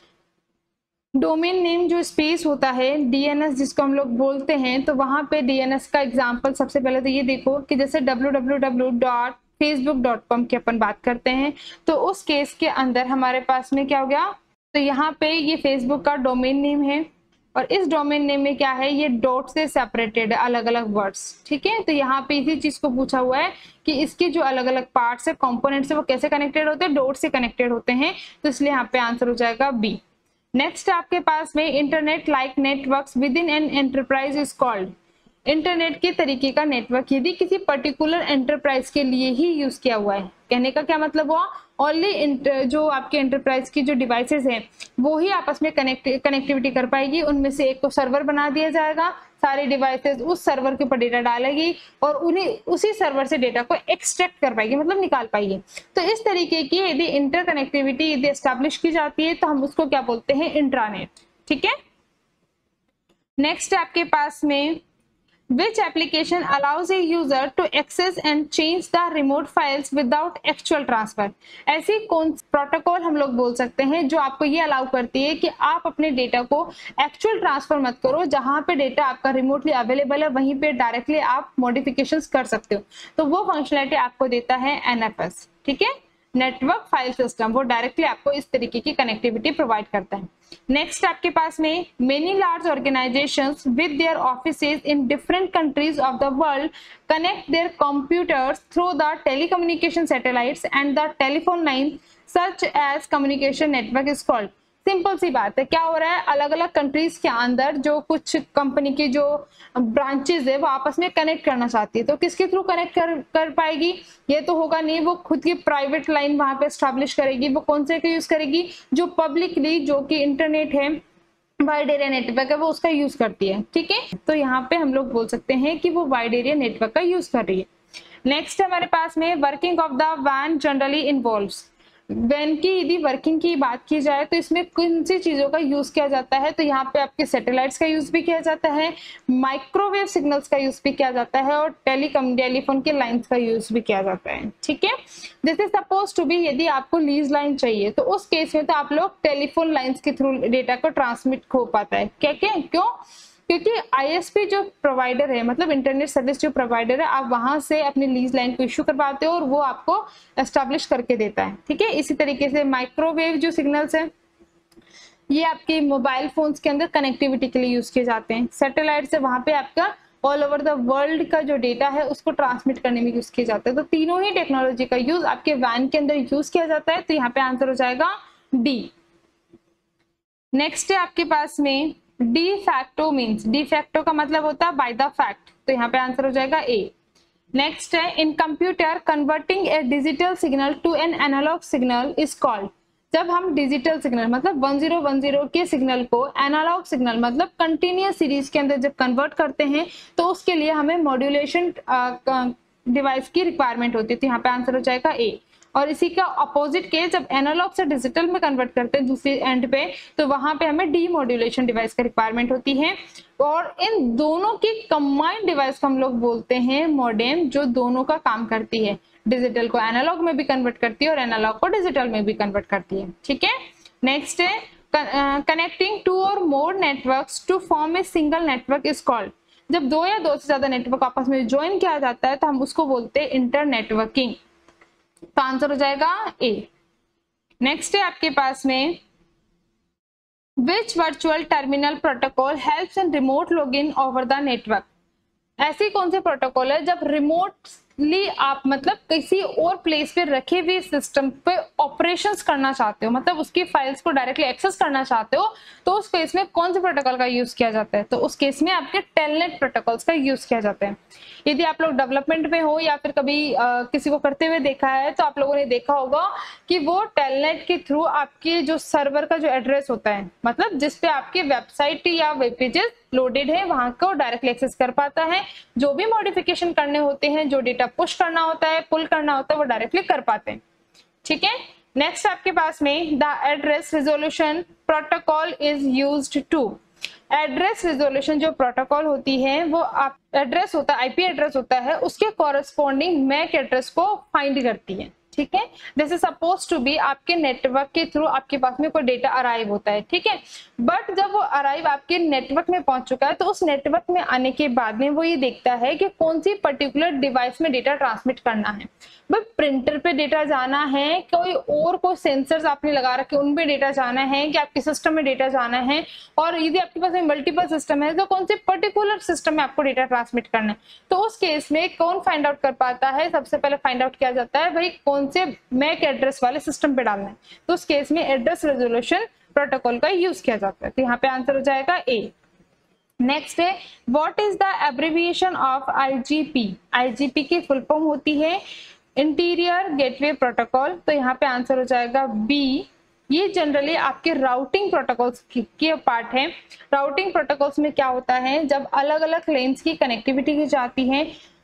Domain name जो स्पेस होता है, डीएनएस जिसको हम लोग बोलते हैं, तो वहां पे डीएनएस का एग्जांपल सबसे पहले तो ये देखो कि जैसे W W W dot Facebook dot com की अपन बात करते हैं, तो उस केस के अंदर हमारे पास में क्या हो गया, तो यहाँ पे ये फेसबुक का डोमेन नेम है और इस डोमेन नेम में क्या है, ये डॉट से सेपरेटेड अलग अलग वर्ड्स, ठीक है। तो यहाँ पे इसी चीज को पूछा हुआ है कि इसके जो अलग अलग पार्ट्स है, कंपोनेंट्स है, वो कैसे कनेक्टेड होते हैं, डॉट से कनेक्टेड होते हैं। तो इसलिए यहाँ पे आंसर हो जाएगा बी। नेक्स्ट आपके पास में internet like networks with in an enterprise is called. Internet के तरीके का नेटवर्क यदि किसी पर्टिकुलर एंटरप्राइज के लिए ही यूज किया हुआ है, कहने का क्या मतलब हुआ, ओनली जो आपके एंटरप्राइज की जो डिवाइसेस हैं वो ही आपस में कनेक्ट कनेक्टिविटी कर पाएगी। उनमें से एक को सर्वर बना दिया जाएगा, सारी डिवाइसेस उस सर्वर के ऊपर डेटा डालेगी और उन्हीं उसी सर्वर से डेटा को एक्सट्रैक्ट कर पाएगी, मतलब निकाल पाएगी। तो इस तरीके की यदि इंटरकनेक्टिविटी यदि एस्टैब्लिश की जाती है तो हम उसको क्या बोलते हैं, इंट्रानेट, ठीक है। नेक्स्ट आपके पास में Which application allows a user to access and change the remote files without actual transfer? ऐसी कौन प्रोटोकॉल हम लोग बोल सकते हैं जो आपको ये अलाउ करती है कि आप अपने डेटा को एक्चुअल ट्रांसफर मत करो, जहां पे डेटा आपका रिमोटली अवेलेबल है वहीं पे डायरेक्टली आप मॉडिफिकेशंस कर सकते हो। तो वो फंक्शनलिटी आपको देता है एन एफ एस, ठीक है, नेटवर्क फाइल सिस्टम। वो डायरेक्टली आपको इस तरीके की कनेक्टिविटी प्रोवाइड करता है। नेक्स्ट आपके पास में many large organisations with their offices in different countries of the world connect their computers through the telecommunication satellites and the telephone line such as communication network is called. Simple सी बात है, क्या हो रहा है, अलग अलग कंट्रीज के अंदर जो कुछ कंपनी की जो ब्रांचेस है वो आपस में कनेक्ट करना चाहती है, तो किसके थ्रू कनेक्ट कर कर पाएगी? ये तो होगा नहीं, वो खुद की प्राइवेट लाइन वहां पे स्टैब्लिश करेगी। वो कौन से का यूज करेगी? जो पब्लिकली जो कि इंटरनेट है, वाइड एरिया नेटवर्क है, वो उसका यूज करती है, ठीक है। तो यहाँ पे हम लोग बोल सकते हैं कि वो वाइड एरिया नेटवर्क का यूज कर रही है। नेक्स्ट हमारे पास में वर्किंग ऑफ द वैन जनरली इन्वॉल्व्स। वैन की यदि वर्किंग की बात की जाए तो इसमें कौन सी चीजों का यूज किया जाता है? तो यहाँ पे आपके सैटेलाइट्स का यूज भी किया जाता है, माइक्रोवेव सिग्नल्स का यूज भी किया जाता है और टेलीकॉम टेलीफोन के लाइंस का यूज भी किया जाता है, ठीक है। This is suppose to be, यदि आपको लीज लाइन चाहिए तो उस केस में तो आप लोग टेलीफोन लाइंस के थ्रू डेटा को ट्रांसमिट हो पाता है। क्या क्या क्यों? क्योंकि आई एस पी जो प्रोवाइडर है, मतलब इंटरनेट सर्विस जो प्रोवाइडर है, आप वहां से अपनी लीज लाइन को इश्यू करवाते हो और वो आपको एस्टैब्लिश करके देता है, ठीक है। इसी तरीके से माइक्रोवेव जो सिग्नल्स है ये आपके मोबाइल फोन्स के अंदर कनेक्टिविटी के लिए यूज किए जाते हैं। सैटेलाइट से वहां पे आपका ऑल ओवर द वर्ल्ड का जो डेटा है उसको ट्रांसमिट करने में यूज किया जाता है। तो तीनों ही टेक्नोलॉजी का यूज आपके वैन के अंदर यूज किया जाता है। तो यहाँ पे आंसर हो जाएगा डी। नेक्स्ट है आपके पास में de facto means, de facto का मतलब होता है बाय द फैक्ट, तो यहाँ पे आंसर हो जाएगा ए। नेक्स्ट है in computer converting a digital signal to an analogue signal is called. जब हम डिजिटल सिग्नल मतलब वन ज़ीरो वन ज़ीरो के सिग्नल को एनालॉग सिग्नल मतलब कंटिन्यूअस सीरीज के अंदर जब कन्वर्ट करते हैं तो उसके लिए हमें मॉड्यूलेशन डिवाइस की रिक्वायरमेंट होती है। तो यहाँ पे आंसर हो जाएगा ए। और इसी का अपोजिट केस जब एनालॉग से डिजिटल में कन्वर्ट करते हैं दूसरी एंड पे, तो वहां पे हमें डीमॉड्यूलेशन डिवाइस का रिक्वायरमेंट होती है। और इन दोनों की कंबाइंड डिवाइस को हम लोग बोलते हैं मॉडेम, जो दोनों का काम करती है, डिजिटल को एनालॉग में भी कन्वर्ट करती है और एनालॉग को डिजिटल में भी कन्वर्ट करती है, ठीक है। नेक्स्ट है connecting two or more networks to form a single network is called. जब दो या दो से ज्यादा नेटवर्क आपस में ज्वाइन किया जाता है तो हम उसको बोलते हैं इंटर नेटवर्किंग। तो आंसर हो जाएगा ए। नेक्स्ट है आपके पास में which virtual terminal protocol helps in remote login over the network. ऐसी कौन से प्रोटोकॉल है जब रिमोटली आप मतलब किसी और प्लेस पे रखे हुए सिस्टम पे ऑपरेशंस करना चाहते हो, मतलब उसकी फाइल्स को डायरेक्टली एक्सेस करना चाहते हो, तो उस केस में कौन से प्रोटोकॉल का यूज किया जाता है? तो उस केस में आपके टेलनेट प्रोटोकॉल्स का यूज किया जाता है। यदि आप लोग डेवलपमेंट में हो या फिर कभी आ, किसी को करते हुए देखा है तो आप लोगों ने देखा होगा कि वो टेलनेट के थ्रू आपके जो सर्वर का जो एड्रेस होता है, मतलब जिसपे आपकी वेबसाइट या वेब पेजेस लोडेड है, वहां को डायरेक्टली एक्सेस कर पाता है। जो भी मॉडिफिकेशन करने होते हैं, जो डेटा पुश करना होता है, पुल करना होता है, वो डायरेक्टली कर पाते हैं, ठीक है। नेक्स्ट आपके पास में the address resolution protocol is used to. Address resolution जो प्रोटोकॉल होती है वो आप एड्रेस होता है, आईपी एड्रेस होता है, उसके कॉरेस्पॉन्डिंग मैक एड्रेस को फाइंड करती है, ठीक है। This is suppose to be आपके नेटवर्क के थ्रू आपके पास में कोई डेटा अराइव होता है, ठीक है। बट जब वो अराइव आपके नेटवर्क में पहुंच चुका है तो उस नेटवर्क में आने के बाद में वो ये देखता है कि कौन सी पर्टिकुलर डिवाइस में डेटा ट्रांसमिट करना है। भाई प्रिंटर पे डेटा जाना है, कोई और कोई सेंसर्स आपने लगा रखे उन पे डेटा जाना है, कि आपके सिस्टम में डेटा जाना है, और यदि आपके पास में मल्टीपल सिस्टम है तो कौन से पर्टिकुलर सिस्टम में आपको डेटा ट्रांसमिट करना है। तो उस केस में कौन फाइंड आउट कर पाता है? सबसे पहले फाइंड आउट किया जाता है भाई कौन से मैक एड्रेस वाले सिस्टम पे डालना है, तो उस केस में एड्रेस रेजोल्यूशन प्रोटोकॉल का यूज किया जाता है। तो यहाँ पे आंसर हो जाएगा ए। नेक्स्ट है what is the abbreviation of IGP. IGP की फुल फॉर्म होती है इंटीरियर गेटवे प्रोटोकॉल। तो यहाँ पे आंसर हो जाएगा बी। ये जनरली आपके राउटिंग प्रोटोकॉल्स के पार्ट है। राउटिंग प्रोटोकॉल्स में क्या होता है, जब अलग अलग लेन्स की कनेक्टिविटी की जाती है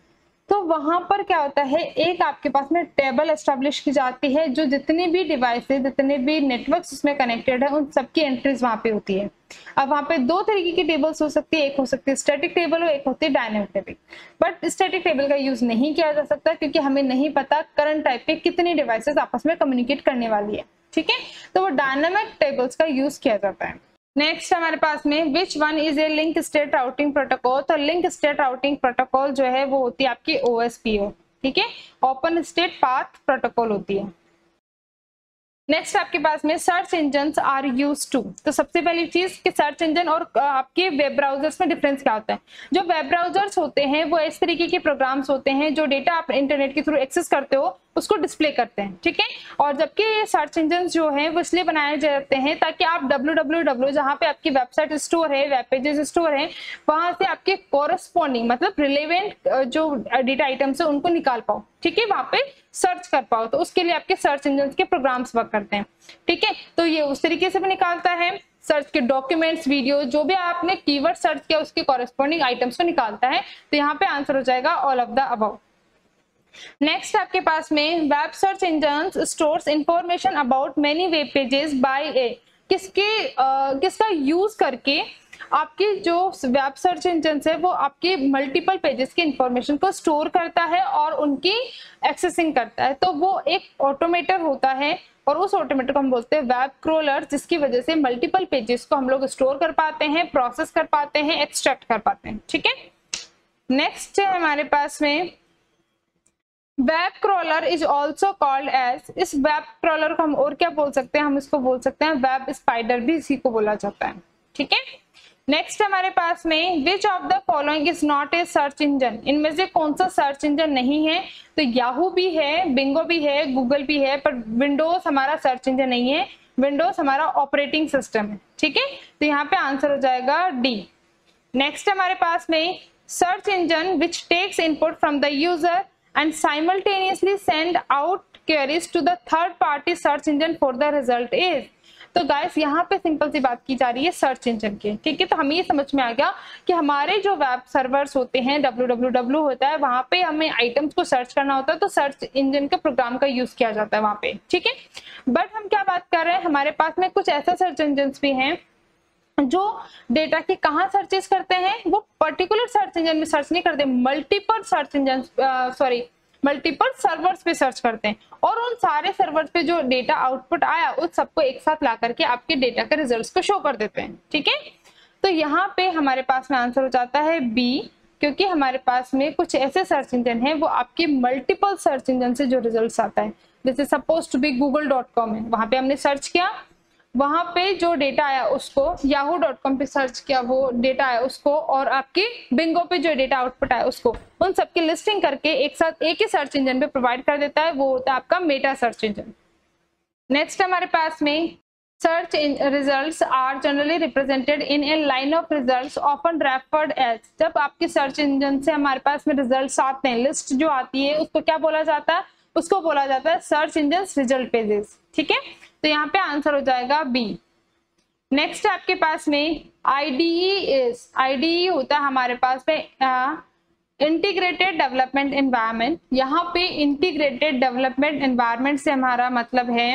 तो वहां पर क्या होता है, एक आपके पास में टेबल एस्टेब्लिश की जाती है जो जितने भी डिवाइसेस, जितने भी नेटवर्क्स उसमें कनेक्टेड है उन सबकी एंट्रीज वहां पे होती है। अब वहां पे दो तरीके की टेबल्स हो सकती है, एक हो सकती है स्टैटिक टेबल और एक होती है dynamic table. But static table का यूज नहीं किया जा सकता क्योंकि हमें नहीं पता करंट टाइप पे कितनी डिवाइसेस आपस में कम्युनिकेट करने वाली है, ठीक है। तो वो डायनेमिक टेबल्स का यूज किया जाता है। नेक्स्ट हमारे पास में which one is a link state routing protocol. तो लिंक स्टेट राउटिंग प्रोटोकॉल जो है वो होती है आपकी ओ एस पी ओ, ठीक है, ओपन स्टेट पाथ प्रोटोकॉल होती है। नेक्स्ट आपके पास में search engine are use to. तो सबसे पहली चीज कि सर्च इंजन और आपके वेब ब्राउजर्स में डिफरेंस क्या होता है। जो वेब ब्राउजर्स होते हैं वो इस तरीके के प्रोग्राम्स होते हैं जो डेटा आप इंटरनेट के थ्रू एक्सेस करते हो उसको डिस्प्ले करते हैं, ठीक है। और जबकि ये सर्च इंजन जो है वो इसलिए बनाए जाते हैं ताकि आप डब्ल्यू डब्ल्यू डब्ल्यू जहां पे आपकी वेबसाइट स्टोर है, वेब पेजेस स्टोर है, वहां से आपके कोरस्पॉन्डिंग मतलब रिलेवेंट जो डेटा आइटम्स है उनको निकाल पाओ, ठीक है, वहां पे सर्च कर पाओ। तो उसके लिए आपके सर्च इंजन के प्रोग्राम्स वर्क करते हैं, ठीक है। तो ये उस तरीके से भी निकालता है, सर्च के डॉक्यूमेंट्स, वीडियो, जो भी आपने कीवर्ड सर्च किया उसके कॉरेस्पॉन्डिंग आइटम्स को निकालता है। तो यहाँ पे आंसर हो जाएगा all of the above. Next आपके पास में web search engine stores information about many web pages by a. किसके uh, किसका यूज करके आपकी जो वेब सर्च इंजन है वो आपके मल्टीपल पेजेस की इंफॉर्मेशन को स्टोर करता है और उनकी एक्सेसिंग करता है। तो वो एक ऑटोमेटर होता है और उस ऑटोमेटर को हम बोलते हैं वेब क्रोलर, जिसकी वजह से मल्टीपल पेजेस को हम लोग स्टोर कर पाते हैं, प्रोसेस कर पाते हैं, एक्सट्रैक्ट कर पाते हैं, ठीक है। नेक्स्ट है हमारे पास में web crawler is also called as. इस वेब क्रॉलर को हम और क्या बोल सकते हैं, हम इसको बोल सकते हैं वेब स्पाइडर, भी इसी को बोला जाता है, ठीक है। नेक्स्ट हमारे पास में which of the following is not a search engine. इनमें से कौन सा सर्च इंजन नहीं है। तो याहू भी है, बिंगो भी है, गूगल भी है, पर विंडोज हमारा सर्च इंजन नहीं है। विंडोज हमारा ऑपरेटिंग सिस्टम है, ठीक है। तो यहाँ पे आंसर हो जाएगा डी। नेक्स्ट हमारे पास में search engine which takes input from the user and simultaneously send out queries to the third party search engine for the result is। तो गाइस यहाँ पे सिंपल सी बात की जा रही है सर्च इंजन की, ठीक है। तो हमें ये समझ में आ गया कि हमारे जो वेब सर्वर्स होते हैं, डब्ल्यू डब्ल्यू डब्ल्यू होता है, वहां पे हमें आइटम्स को सर्च करना होता है तो सर्च इंजन के प्रोग्राम का यूज किया जाता है वहां पे, ठीक है। बट हम क्या बात कर रहे हैं, हमारे पास में कुछ ऐसा सर्च इंजन भी हैं जो डेटा की कहाँ सर्चेस करते हैं, वो पर्टिकुलर सर्च इंजन में सर्च नहीं करते, multiple search engine sorry multiple servers पे सर्च करते हैं और उन सारे सर्वर्स पे जो डेटा आउटपुट आया उस सबको एक साथ ला करके आपके डेटा के रिजल्ट्स को शो कर देते हैं, ठीक है। तो यहाँ पे हमारे पास में आंसर हो जाता है बी, क्योंकि हमारे पास में कुछ ऐसे सर्च इंजन है वो आपके मल्टीपल सर्च इंजन से जो रिजल्ट आता है, जैसे suppose to be Google dot com है, वहां पे हमने सर्च किया, वहां पे जो डेटा आया उसको, याहू डॉट कॉम पे सर्च किया वो डेटा आया उसको, और आपके बिंगो पे जो डेटा आउटपुट आया उसको, उन सबकी लिस्टिंग करके एक साथ एक ही सर्च इंजन पे प्रोवाइड कर देता है, वो होता है आपका मेटा सर्च इंजन। नेक्स्ट हमारे पास में search results are generally represented in a line of results often referred as. जब आपके सर्च इंजन से हमारे पास में रिजल्ट्स आते हैं, लिस्ट जो आती है उसको क्या बोला जाता है, उसको बोला जाता है सर्च इंजन रिजल्ट पेजेस, ठीक है। तो यहाँ पे आंसर हो जाएगा बी। नेक्स्ट आपके पास में आईडीई इज, आईडीई होता है हमारे पास में इंटीग्रेटेड डेवलपमेंट एनवायरनमेंट। यहाँ पे इंटीग्रेटेड डेवलपमेंट एनवायरनमेंट से हमारा मतलब है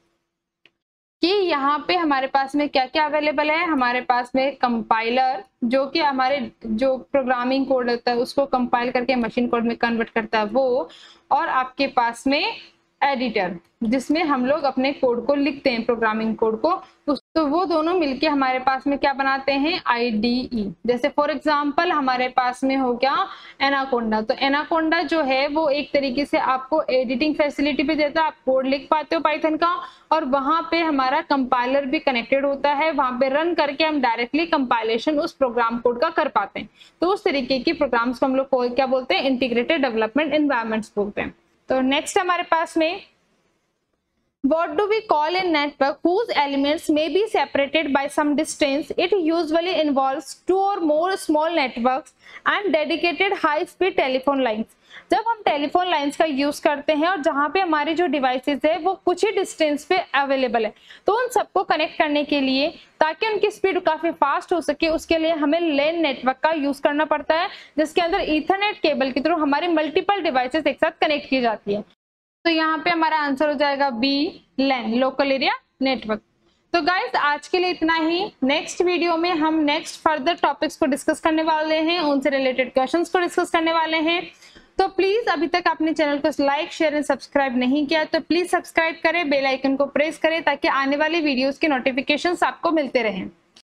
कि यहाँ पे हमारे पास में क्या क्या अवेलेबल है। हमारे पास में कंपाइलर जो कि हमारे जो प्रोग्रामिंग कोड होता है उसको कंपाइल करके मशीन कोड में कन्वर्ट करता है वो, और आपके पास में एडिटर जिसमें हम लोग अपने कोड को लिखते हैं, प्रोग्रामिंग कोड को, तो वो दोनों मिलके हमारे पास में क्या बनाते हैं, आईडीई। जैसे फॉर एग्जांपल हमारे पास में हो गया एनाकोंडा। तो एनाकोंडा जो है वो एक तरीके से आपको एडिटिंग फैसिलिटी भी देता है, आप कोड लिख पाते हो पाइथन का, और वहां पे हमारा कंपाइलर भी कनेक्टेड होता है, वहां पे रन करके हम डायरेक्टली कंपाइलेशन उस प्रोग्राम कोड का कर पाते हैं। तो उस तरीके की प्रोग्राम्स को हम लोग क्या बोलते हैं, इंटीग्रेटेड डेवलपमेंट एनवायरनमेंट्स बोलते हैं। तो नेक्स्ट हमारे पास में What do we call a network whose elements may be separated by some distance? It usually involves two or more small networks and dedicated high-speed telephone lines. जब हम टेलीफोन लाइंस का यूज करते हैं और जहां पे हमारे जो डिवाइसेस है वो कुछ ही डिस्टेंस पे अवेलेबल है, तो उन सबको कनेक्ट करने के लिए ताकि उनकी स्पीड काफी फास्ट हो सके, उसके लिए हमें लैन नेटवर्क का यूज करना पड़ता है, जिसके अंदर ईथरनेट केबल के थ्रू हमारी मल्टीपल डिवाइसेस एक साथ कनेक्ट की जाती है। तो यहाँ पे हमारा आंसर हो जाएगा B, LAN, local area network. तो गाइस आज के लिए इतना ही। नेक्स्ट वीडियो में हम नेक्स्ट फर्दर टॉपिक्स को डिस्कस करने वाले हैं, उनसे रिलेटेड क्वेश्चंस को डिस्कस करने वाले हैं। तो प्लीज अभी तक आपने चैनल को लाइक, शेयर एंड सब्सक्राइब नहीं किया तो प्लीज सब्सक्राइब करें, बेल आइकन को प्रेस करें ताकि आने वाली वीडियोस के नोटिफिकेशंस आपको मिलते रहें।